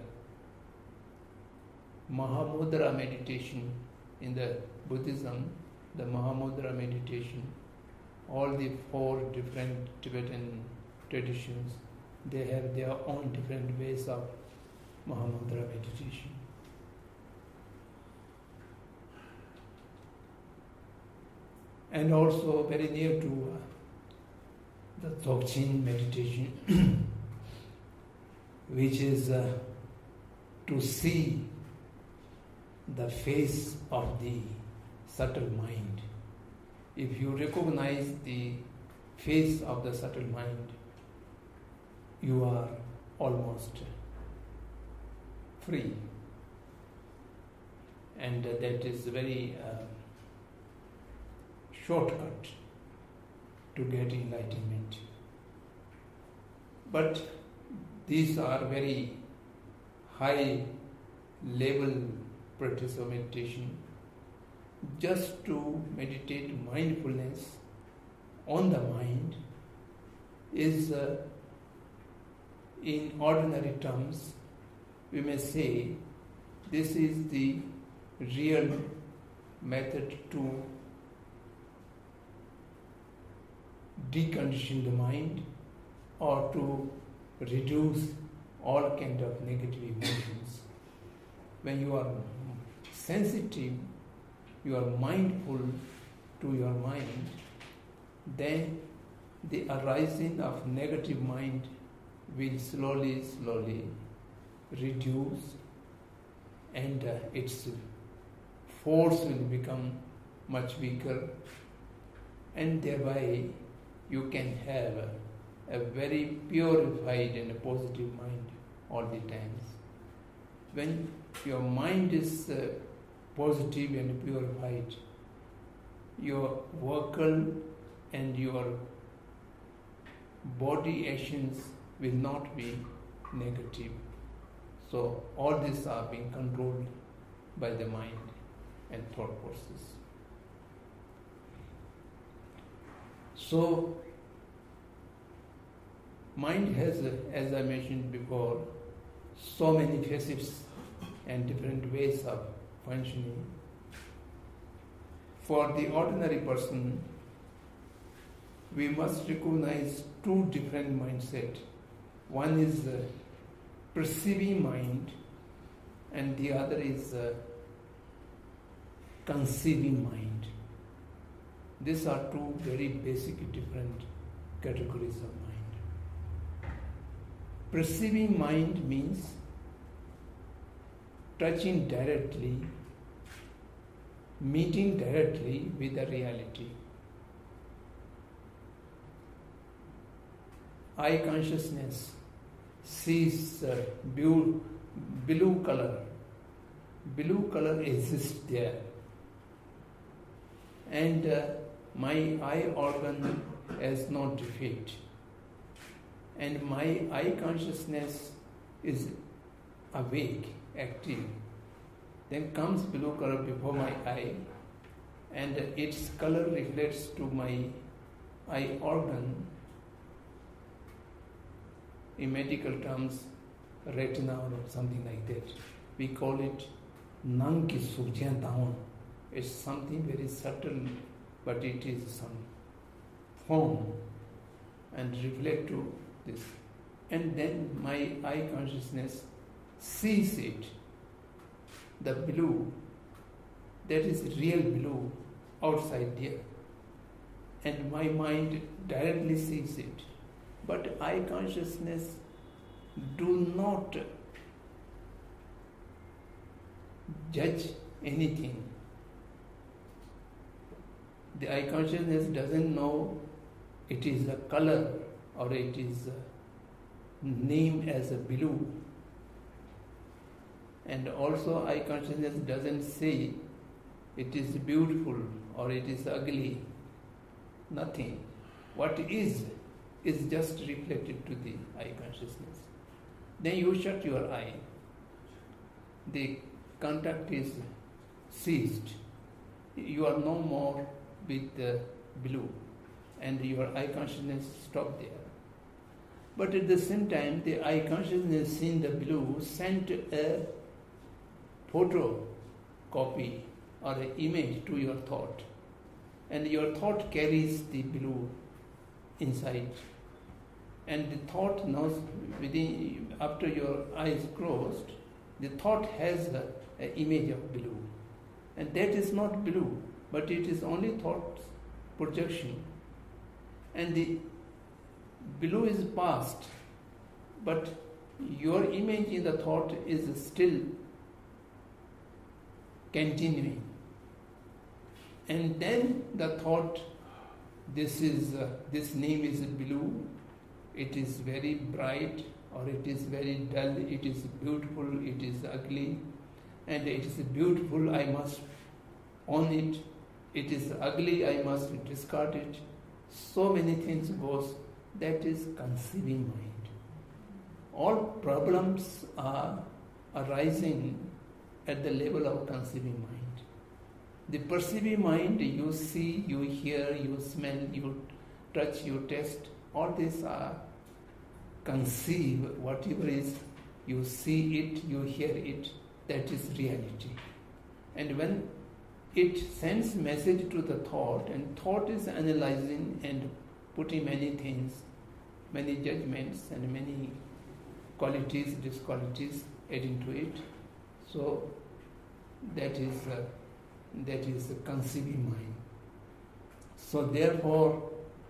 Mahamudra meditation in the Buddhism, the Mahamudra meditation. All the four different Tibetan traditions, they have their own different ways of Mahamudra meditation. And also very near to uh, the Dzogchen meditation, which is uh, to see the face of the subtle mind. If you recognize the face of the subtle mind, you are almost free. And uh, that is a very uh, shortcut to get enlightenment. But these are very high level practice of meditation. Just to meditate mindfulness on the mind is, uh, in ordinary terms, we may say this is the real method to decondition the mind or to reduce all kind of negative emotions. When you are sensitive, you are mindful to your mind, then the arising of negative mind will slowly, slowly reduce, and uh, its force will become much weaker, and thereby you can have a, a very purified and a positive mind all the times. When your mind is uh, positive and purified, your vocal and your body actions will not be negative. So all these are being controlled by the mind and thought process. So mind has, as I mentioned before, so many facets and different ways of functioning. For the ordinary person, we must recognize two different mindsets. One is uh, perceiving mind, and the other is uh, conceiving mind. These are two very basic different categories of mind. Perceiving mind means touching directly, meeting directly with the reality. Eye consciousness sees uh, blue, blue color. Blue color exists there. And uh, my eye organ has no defect. And my eye consciousness is awake, active. Then comes blue color before my eye, and its color reflects to my eye organ. In medical terms, retina or something like that. We call it nang ki surjyan dawan. It's something very subtle, but it is some form and reflect to this. And then my eye consciousness sees it, the blue, that is real blue outside there. And my mind directly sees it. But eye consciousness do not judge anything. The eye consciousness doesn't know it is a color or it is named as a blue. And also eye consciousness doesn't say it is beautiful or it is ugly. Nothing. What is is just reflected to the eye consciousness. Then you shut your eye. The contact is ceased. You are no more with the blue, and your eye consciousness stopped there. But at the same time, the eye consciousness seeing the blue sent a photo copy or an image to your thought, and your thought carries the blue inside. And the thought now, within, after your eyes closed, the thought has an image of blue. And that is not blue, but it is only thought's projection. And the blue is past, but your image in the thought is still continuing. And then the thought, this is uh, this name is blue, it is very bright or it is very dull, it is beautiful, it is ugly, and it is beautiful, I must own it, it is ugly, I must discard it. So many things goes, that is conceiving mind. All problems are arising at the level of conceiving mind. The perceiving mind, you see, you hear, you smell, you touch, you taste, all these are conceive, whatever is, you see it, you hear it, that is reality. And when it sends message to the thought, and thought is analyzing and putting many things, many judgments and many qualities, disqualities adding to it. So that is uh, that is the conceiving mind. So therefore,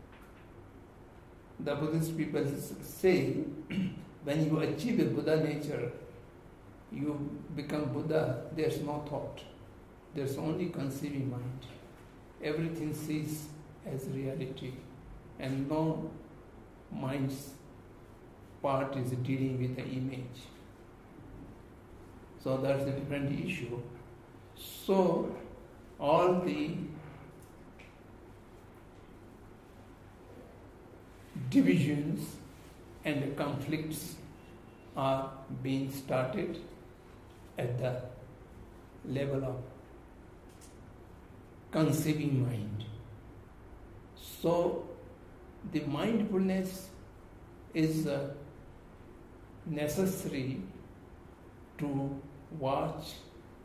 the Buddhist people say, when you achieve a Buddha nature, you become Buddha, there's no thought. There's only conceiving mind. Everything sees as reality, and no mind's part is dealing with the image. So that's a different issue. So all the divisions and conflicts are being started at the level of conceiving mind. So the mindfulness is uh, necessary to watch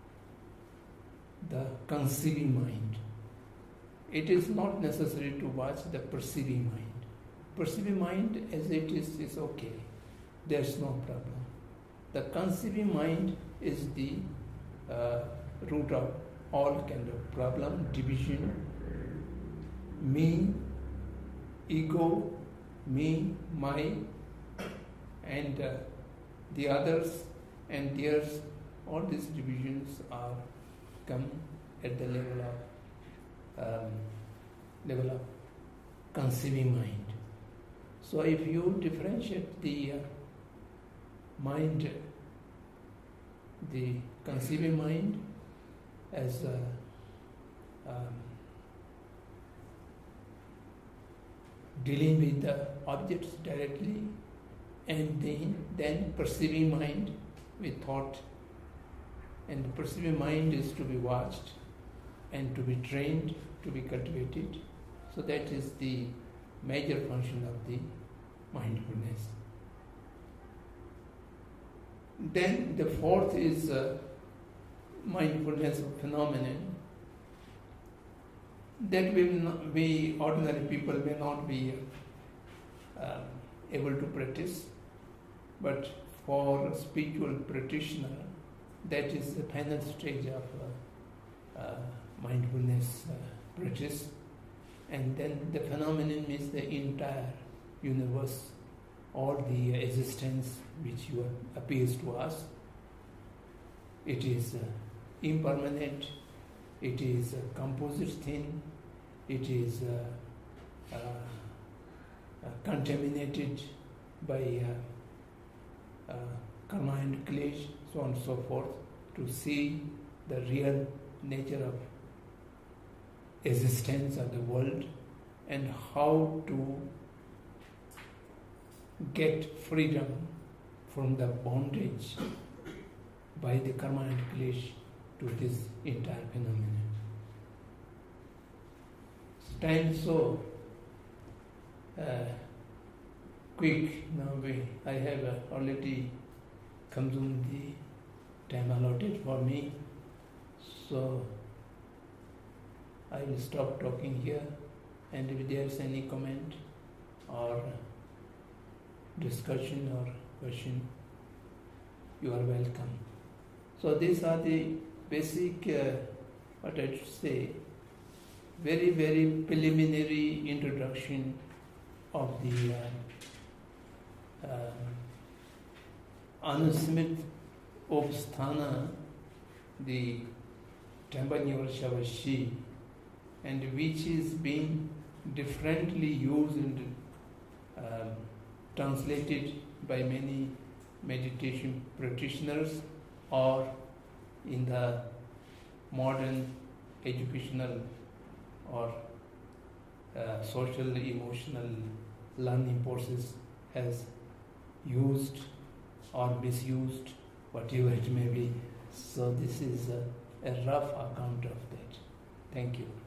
the conceiving mind. It is not necessary to watch the perceiving mind. Perceiving mind as it is is okay. There's no problem. The conceiving mind is the uh, root of all kind of problem, division, me, ego, me, my, and uh, the others and theirs. All these divisions are come at the level of um, level of conceiving mind. So if you differentiate the uh, mind, the conceiving mind as uh, um, dealing with the objects directly, and then, then perceiving mind with thought, and the perceiving mind is to be watched and to be trained, to be cultivated. So that is the major function of the mindfulness. Then the fourth is uh, mindfulness of phenomenon that we, not, we ordinary people may not be uh, able to practice, but for a spiritual practitioner, that is the final stage of uh, uh, mindfulness uh, practice. And then the phenomenon is the entire universe, all the existence which you are, appears to us. It is uh, impermanent, it is a composite thing, it is uh, uh, uh, contaminated by uh, uh, karma and klesha, so on and so forth, to see the real nature of existence of the world and how to get freedom from the bondage by the karma and klesha to this entire phenomenon. Time so uh, quick. Now we, I have uh, already consumed the time allotted for me, so I will stop talking here, and if there is any comment or discussion or question, you are welcome. So these are the basic, uh, what I should say, very, very preliminary introduction of the uh, uh, Anusmit Upasthana, the Tembanyavashavashi, and which is being differently used and uh, translated by many meditation practitioners or in the modern educational or uh, social emotional learning courses has used or misused, whatever it may be. So this is a, a rough account of that. Thank you.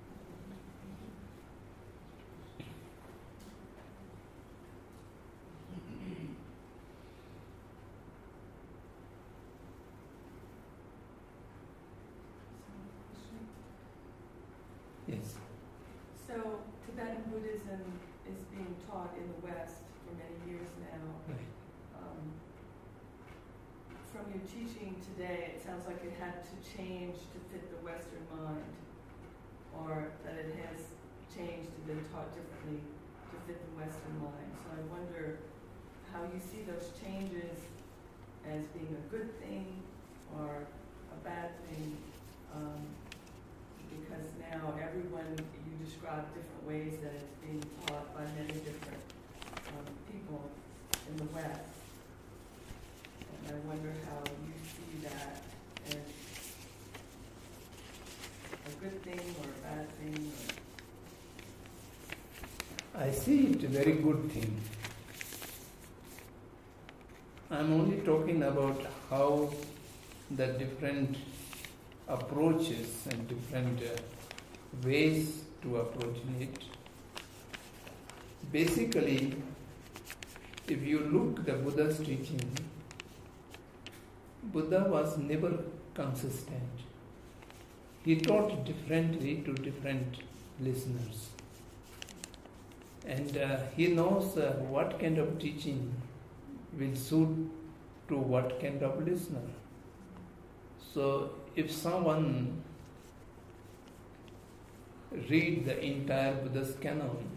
Yes. So Tibetan Buddhism is being taught in the West for many years now. Right. Um, from your teaching today, it sounds like it had to change to fit the Western mind, or that it has changed and been taught differently to fit the Western mind. So I wonder how you see those changes as being a good thing or a bad thing. Um, Because now everyone, you describe different ways that it's being taught by many different um, people in the West. And I wonder how you see that as a good thing or a bad thing. Or I see it a very good thing. I'm only talking about how the different approaches and different uh, ways to approaching it. Basically, if you look at the Buddha's teaching, Buddha was never consistent. He taught differently to different listeners. And uh, he knows uh, what kind of teaching will suit to what kind of listener. So if someone read the entire Buddha's canon,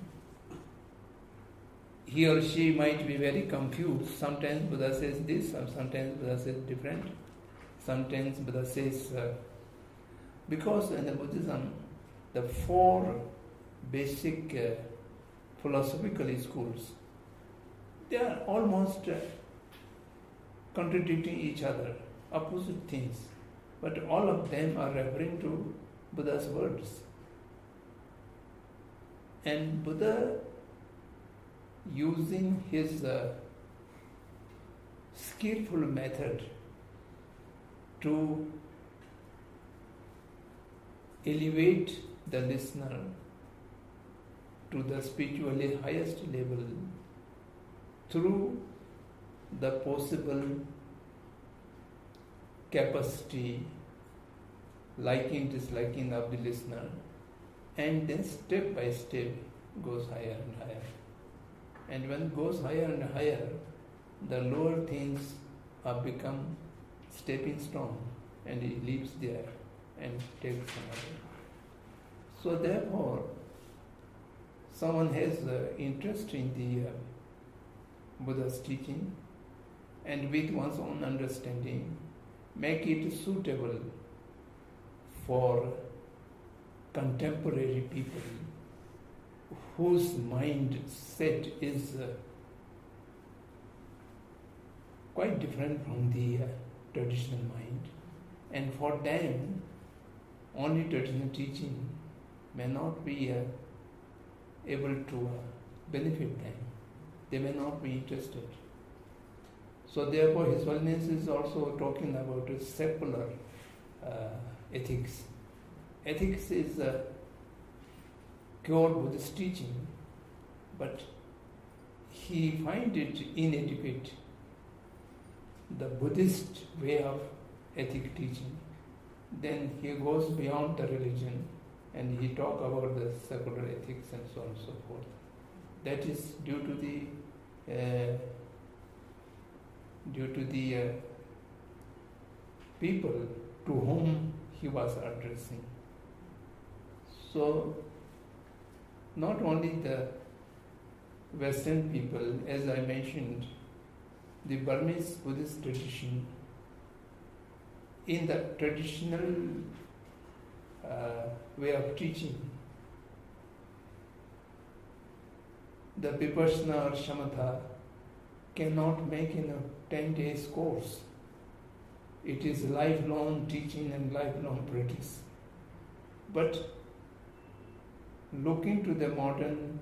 he or she might be very confused. Sometimes Buddha says this, or sometimes Buddha says different. Sometimes Buddha says, uh, because in the Buddhism, the four basic uh, philosophical schools, they are almost uh, contradicting each other, opposite things. But all of them are referring to Buddha's words. And Buddha, using his uh, skillful method to elevate the listener to the spiritually highest level through the possible capacity, liking, disliking of the listener, and then step by step goes higher and higher. And when it goes higher and higher, the lower things are become stepping stone, and he leaves there and takes another. So therefore, someone has uh, interest in the uh, Buddha's teaching, and with one's own understanding, make it suitable for contemporary people whose mindset is uh, quite different from the uh, traditional mind. And for them, only traditional teaching may not be uh, able to uh, benefit them. They may not be interested. So therefore His Holiness is also talking about a secular uh, ethics. Ethics is a pure Buddhist teaching, but he finds it inadequate, the Buddhist way of ethic teaching. Then he goes beyond the religion and he talks about the secular ethics and so on and so forth. That is due to the uh, due to the uh, people to whom he was addressing. So not only the Western people, as I mentioned, the Burmese Buddhist tradition, in the traditional uh, way of teaching, the Vipassana or Shamatha cannot make in a ten days course. It is lifelong teaching and lifelong practice. But looking to the modern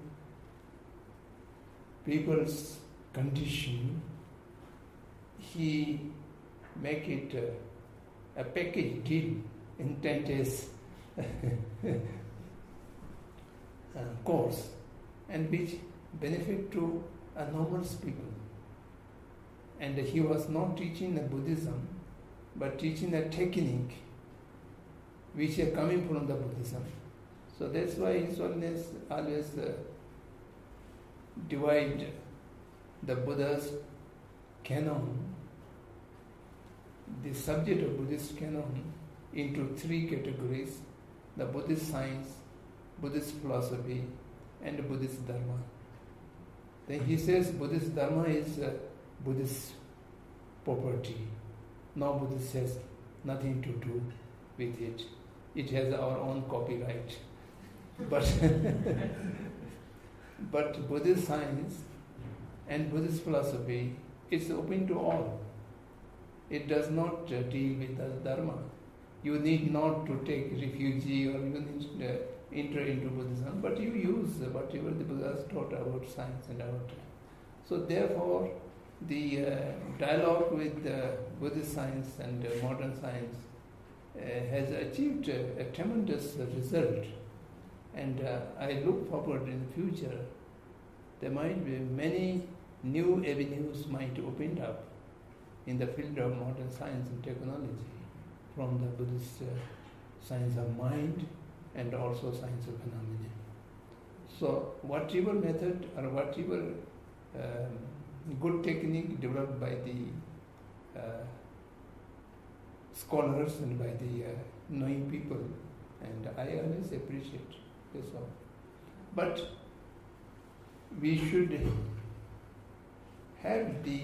people's condition, he make it a, a package deal in ten days uh, course, and which benefit to a normal people. And he was not teaching a Buddhism, but teaching a technique which are coming from the Buddhism. So that's why His Holiness always uh, divide the Buddha's canon, the subject of Buddhist canon, into three categories: the Buddhist science, Buddhist philosophy, and Buddhist dharma. Then he says Buddhist dharma is uh, Buddhist property. No, Buddhist has nothing to do with it. It has our own copyright. But but Buddhist science and Buddhist philosophy is open to all. It does not uh, deal with the dharma. You need not to take refugee or you need to uh, enter into Buddhism, but you use whatever the Buddha has taught about science and about. So therefore, the uh, dialogue with uh, Buddhist science and uh, modern science uh, has achieved a, a tremendous result, and uh, I look forward in the future. There might be many new avenues might open up in the field of modern science and technology from the Buddhist uh, science of mind and also science of phenomena. So whatever method or whatever um, good technique developed by the uh, scholars and by the uh, knowing people, and I always appreciate this all. But we should have the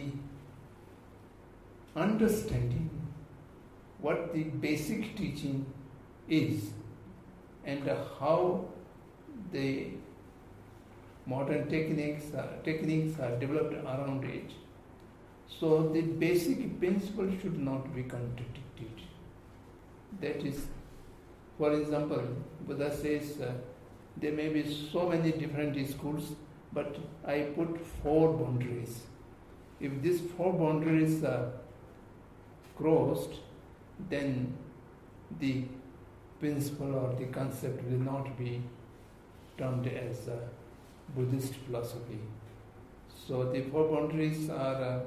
understanding what the basic teaching is and how the modern techniques are, techniques are developed around it. So the basic principle should not be contradicted. That is, for example, Buddha says uh, there may be so many different schools, but I put four boundaries. If these four boundaries are crossed, then the principle or the concept will not be termed as a Buddhist philosophy. So the four boundaries are uh,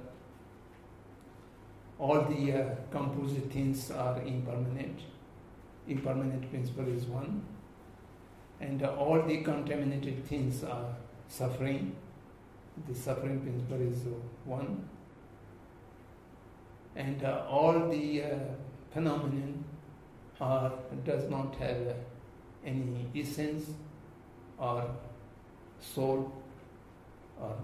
all the uh, composite things are impermanent. Impermanent principle is one. And uh, all the contaminated things are suffering. The suffering principle is uh, one. And uh, all the uh, phenomenon are, does not have uh, any essence or soul or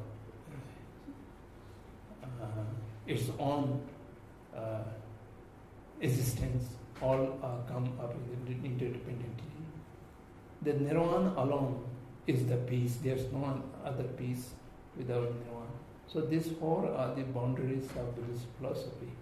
uh, its own uh, existence, all uh, come up interdependently. The nirvana alone is the peace. There's no other peace without nirvana. So these four are the boundaries of Buddhist philosophy.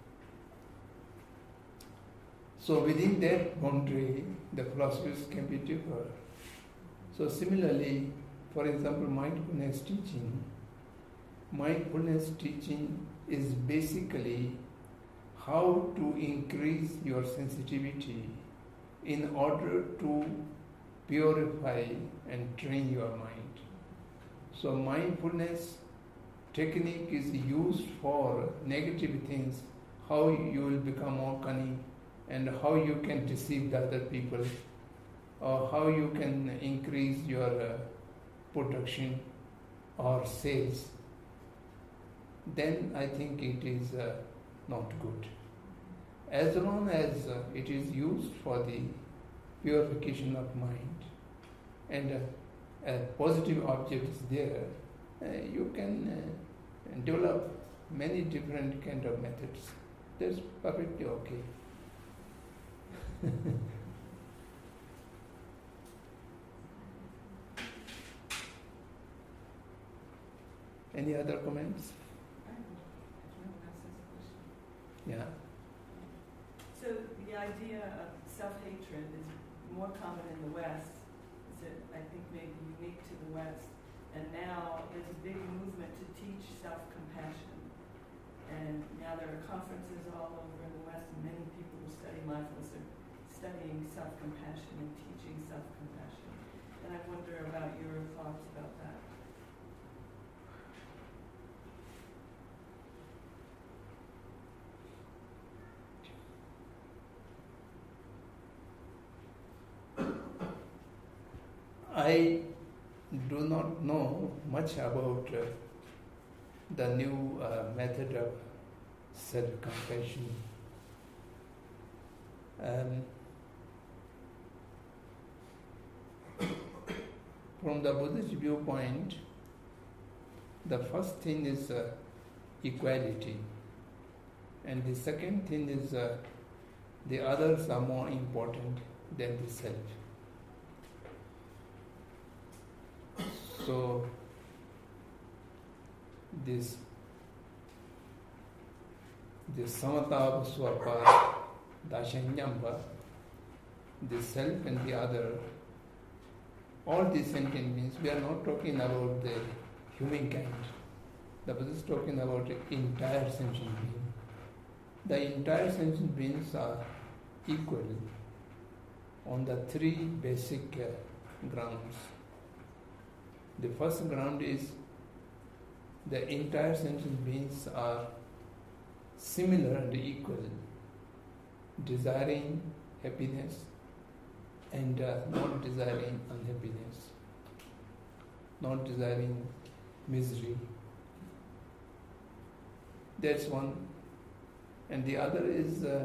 So within that boundary, the philosophies can be different. So similarly, for example, mindfulness teaching. Mindfulness teaching is basically how to increase your sensitivity in order to purify and train your mind. So mindfulness technique is used for negative things, how you will become more cunning and how you can deceive the other people, or how you can increase your uh, production or sales, then I think it is uh, not good. As long as uh, it is used for the purification of mind and uh, a positive object is there, uh, you can uh, develop many different kind of methods. That's perfectly okay. Any other comments? Yeah. So the idea of self-hatred is more common in the West. Is it, I think, maybe unique to the West. And now there's a big movement to teach self-compassion. And now there are conferences all over in the West, and many people who study mindfulness are studying self-compassion and teaching self-compassion. And I wonder about your thoughts about that. I do not know much about uh, the new uh, method of self-compassion. Um, from the Buddhist viewpoint, the first thing is uh, equality, and the second thing is uh, the others are more important than the self. So this this samatava swapa dashanyamba, the self and the other, all these sentient means we are not talking about the humankind. The Buddha is talking about the entire sentient being. The entire sentient beings are equal on the three basic uh, grounds. The first ground is the entire sentient beings are similar and equal, desiring happiness and uh, not desiring unhappiness, not desiring misery. That's one. And the other is uh,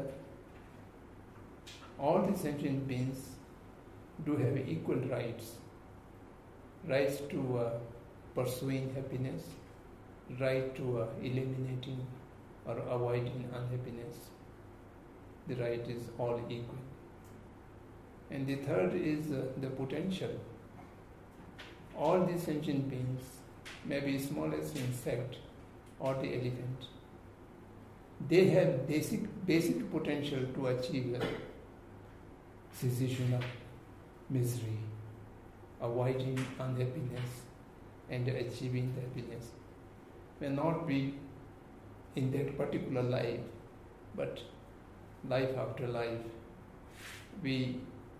all the sentient beings do have equal rights. Rights to uh, pursuing happiness, right to uh, eliminating or avoiding unhappiness. The right is all equal. And the third is uh, the potential. All the sentient beings, maybe smallest insect or the elephant, they have basic basic potential to achieve uh, cessation of misery, avoiding unhappiness and achieving the happiness. May not be in that particular life, but life after life, we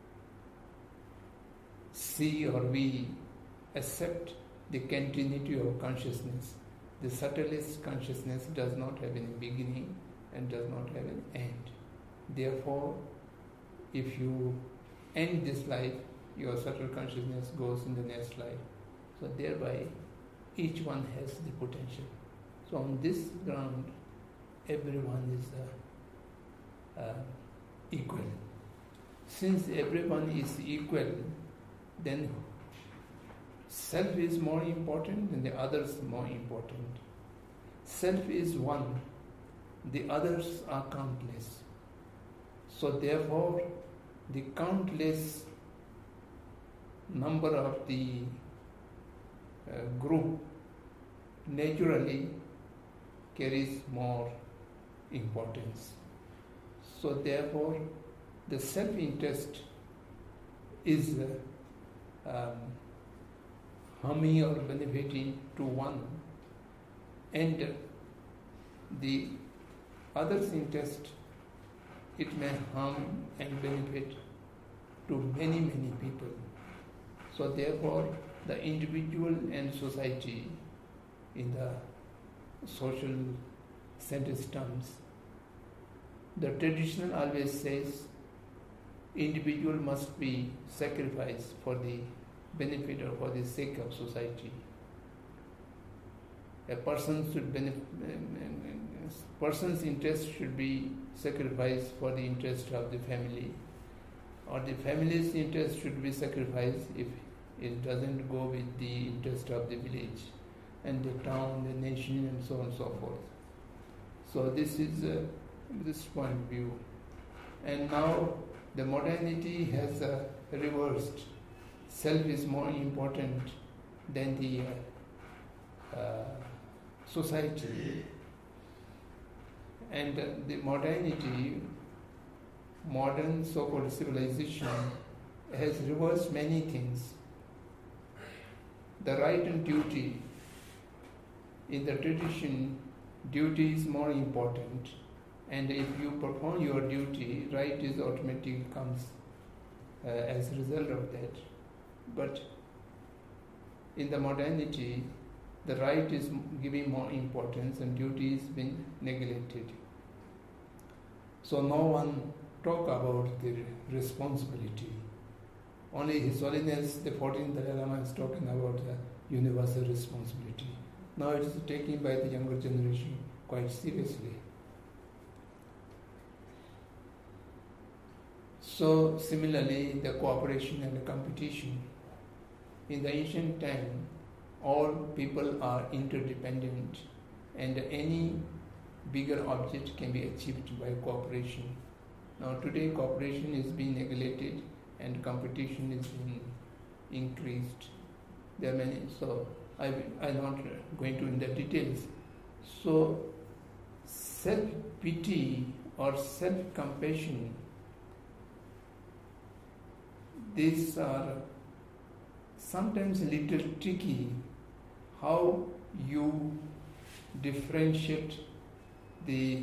see or we accept the continuity of consciousness. The subtlest consciousness does not have any beginning and does not have an end. Therefore, if you end this life, your subtle consciousness goes in the next life. So thereby, each one has the potential. So on this ground, everyone is uh, uh, equal. Since everyone is equal, then self is more important and the others more important. Self is one, the others are countless. So therefore, the countless number of the uh, group naturally carries more importance. So therefore, the self-interest is uh, um, harming or benefiting to one, and the other's interest, it may harm and benefit to many, many people. So therefore, the individual and society in the social sentence terms, the tradition always says individual must be sacrificed for the benefit or for the sake of society. A person should benefit, person's interest should be sacrificed for the interest of the family, or the family's interest should be sacrificed if it doesn't go with the interest of the village and the town, the nation, and so on and so forth. So this is uh, this point of view. And now the modernity has uh, reversed. Self is more important than the uh, uh, society. And uh, the modernity, modern so-called civilization, has reversed many things. The right and duty. In the tradition, duty is more important, and if you perform your duty, right is automatically comes uh, as a result of that. But in the modernity, the right is giving more importance and duty is being neglected. So no one talk about the responsibility. Only His Holiness the fourteenth Dalai Lama is talking about the universal responsibility. Now it is taken by the younger generation quite seriously. So similarly, the cooperation and the competition. In the ancient time, all people are interdependent, and any bigger object can be achieved by cooperation. Now today cooperation is being neglected and competition is being increased. There are many, so I, I'm not going to in the details. So self-pity or self-compassion, these are sometimes a little tricky, how you differentiate the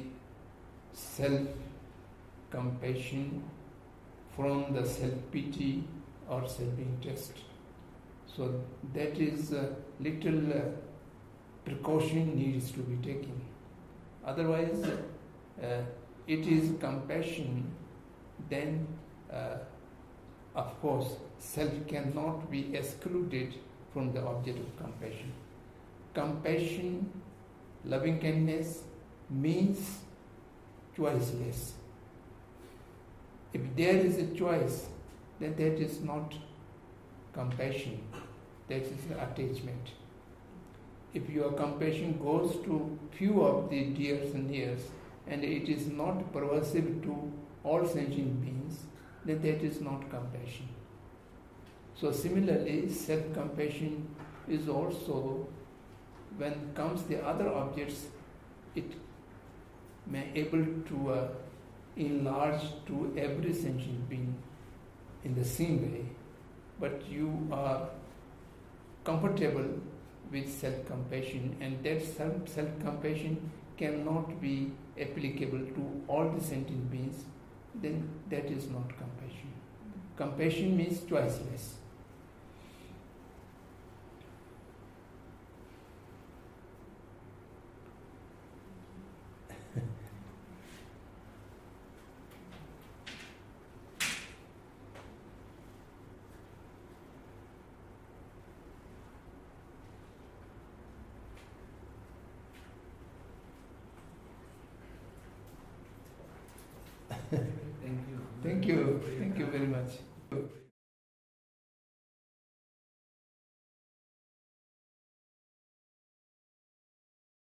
self-compassion from the self-pity or self-interest. So that is a little uh, precaution needs to be taken. Otherwise, uh, it is compassion, then uh, of course self cannot be excluded from the object of compassion. Compassion, loving kindness means choiceless. If there is a choice, then that is not compassion, that is attachment. If your compassion goes to few of the dears and nears, and it is not pervasive to all sentient beings, then that is not compassion. So similarly, self-compassion is also, when comes the other objects, it may able to uh, enlarge to every sentient being in the same way, but you are comfortable with self-compassion, and that self- self-compassion cannot be applicable to all the sentient beings, then that is not compassion. Compassion means choiceless. Thank you. Thank you. Thank you very much.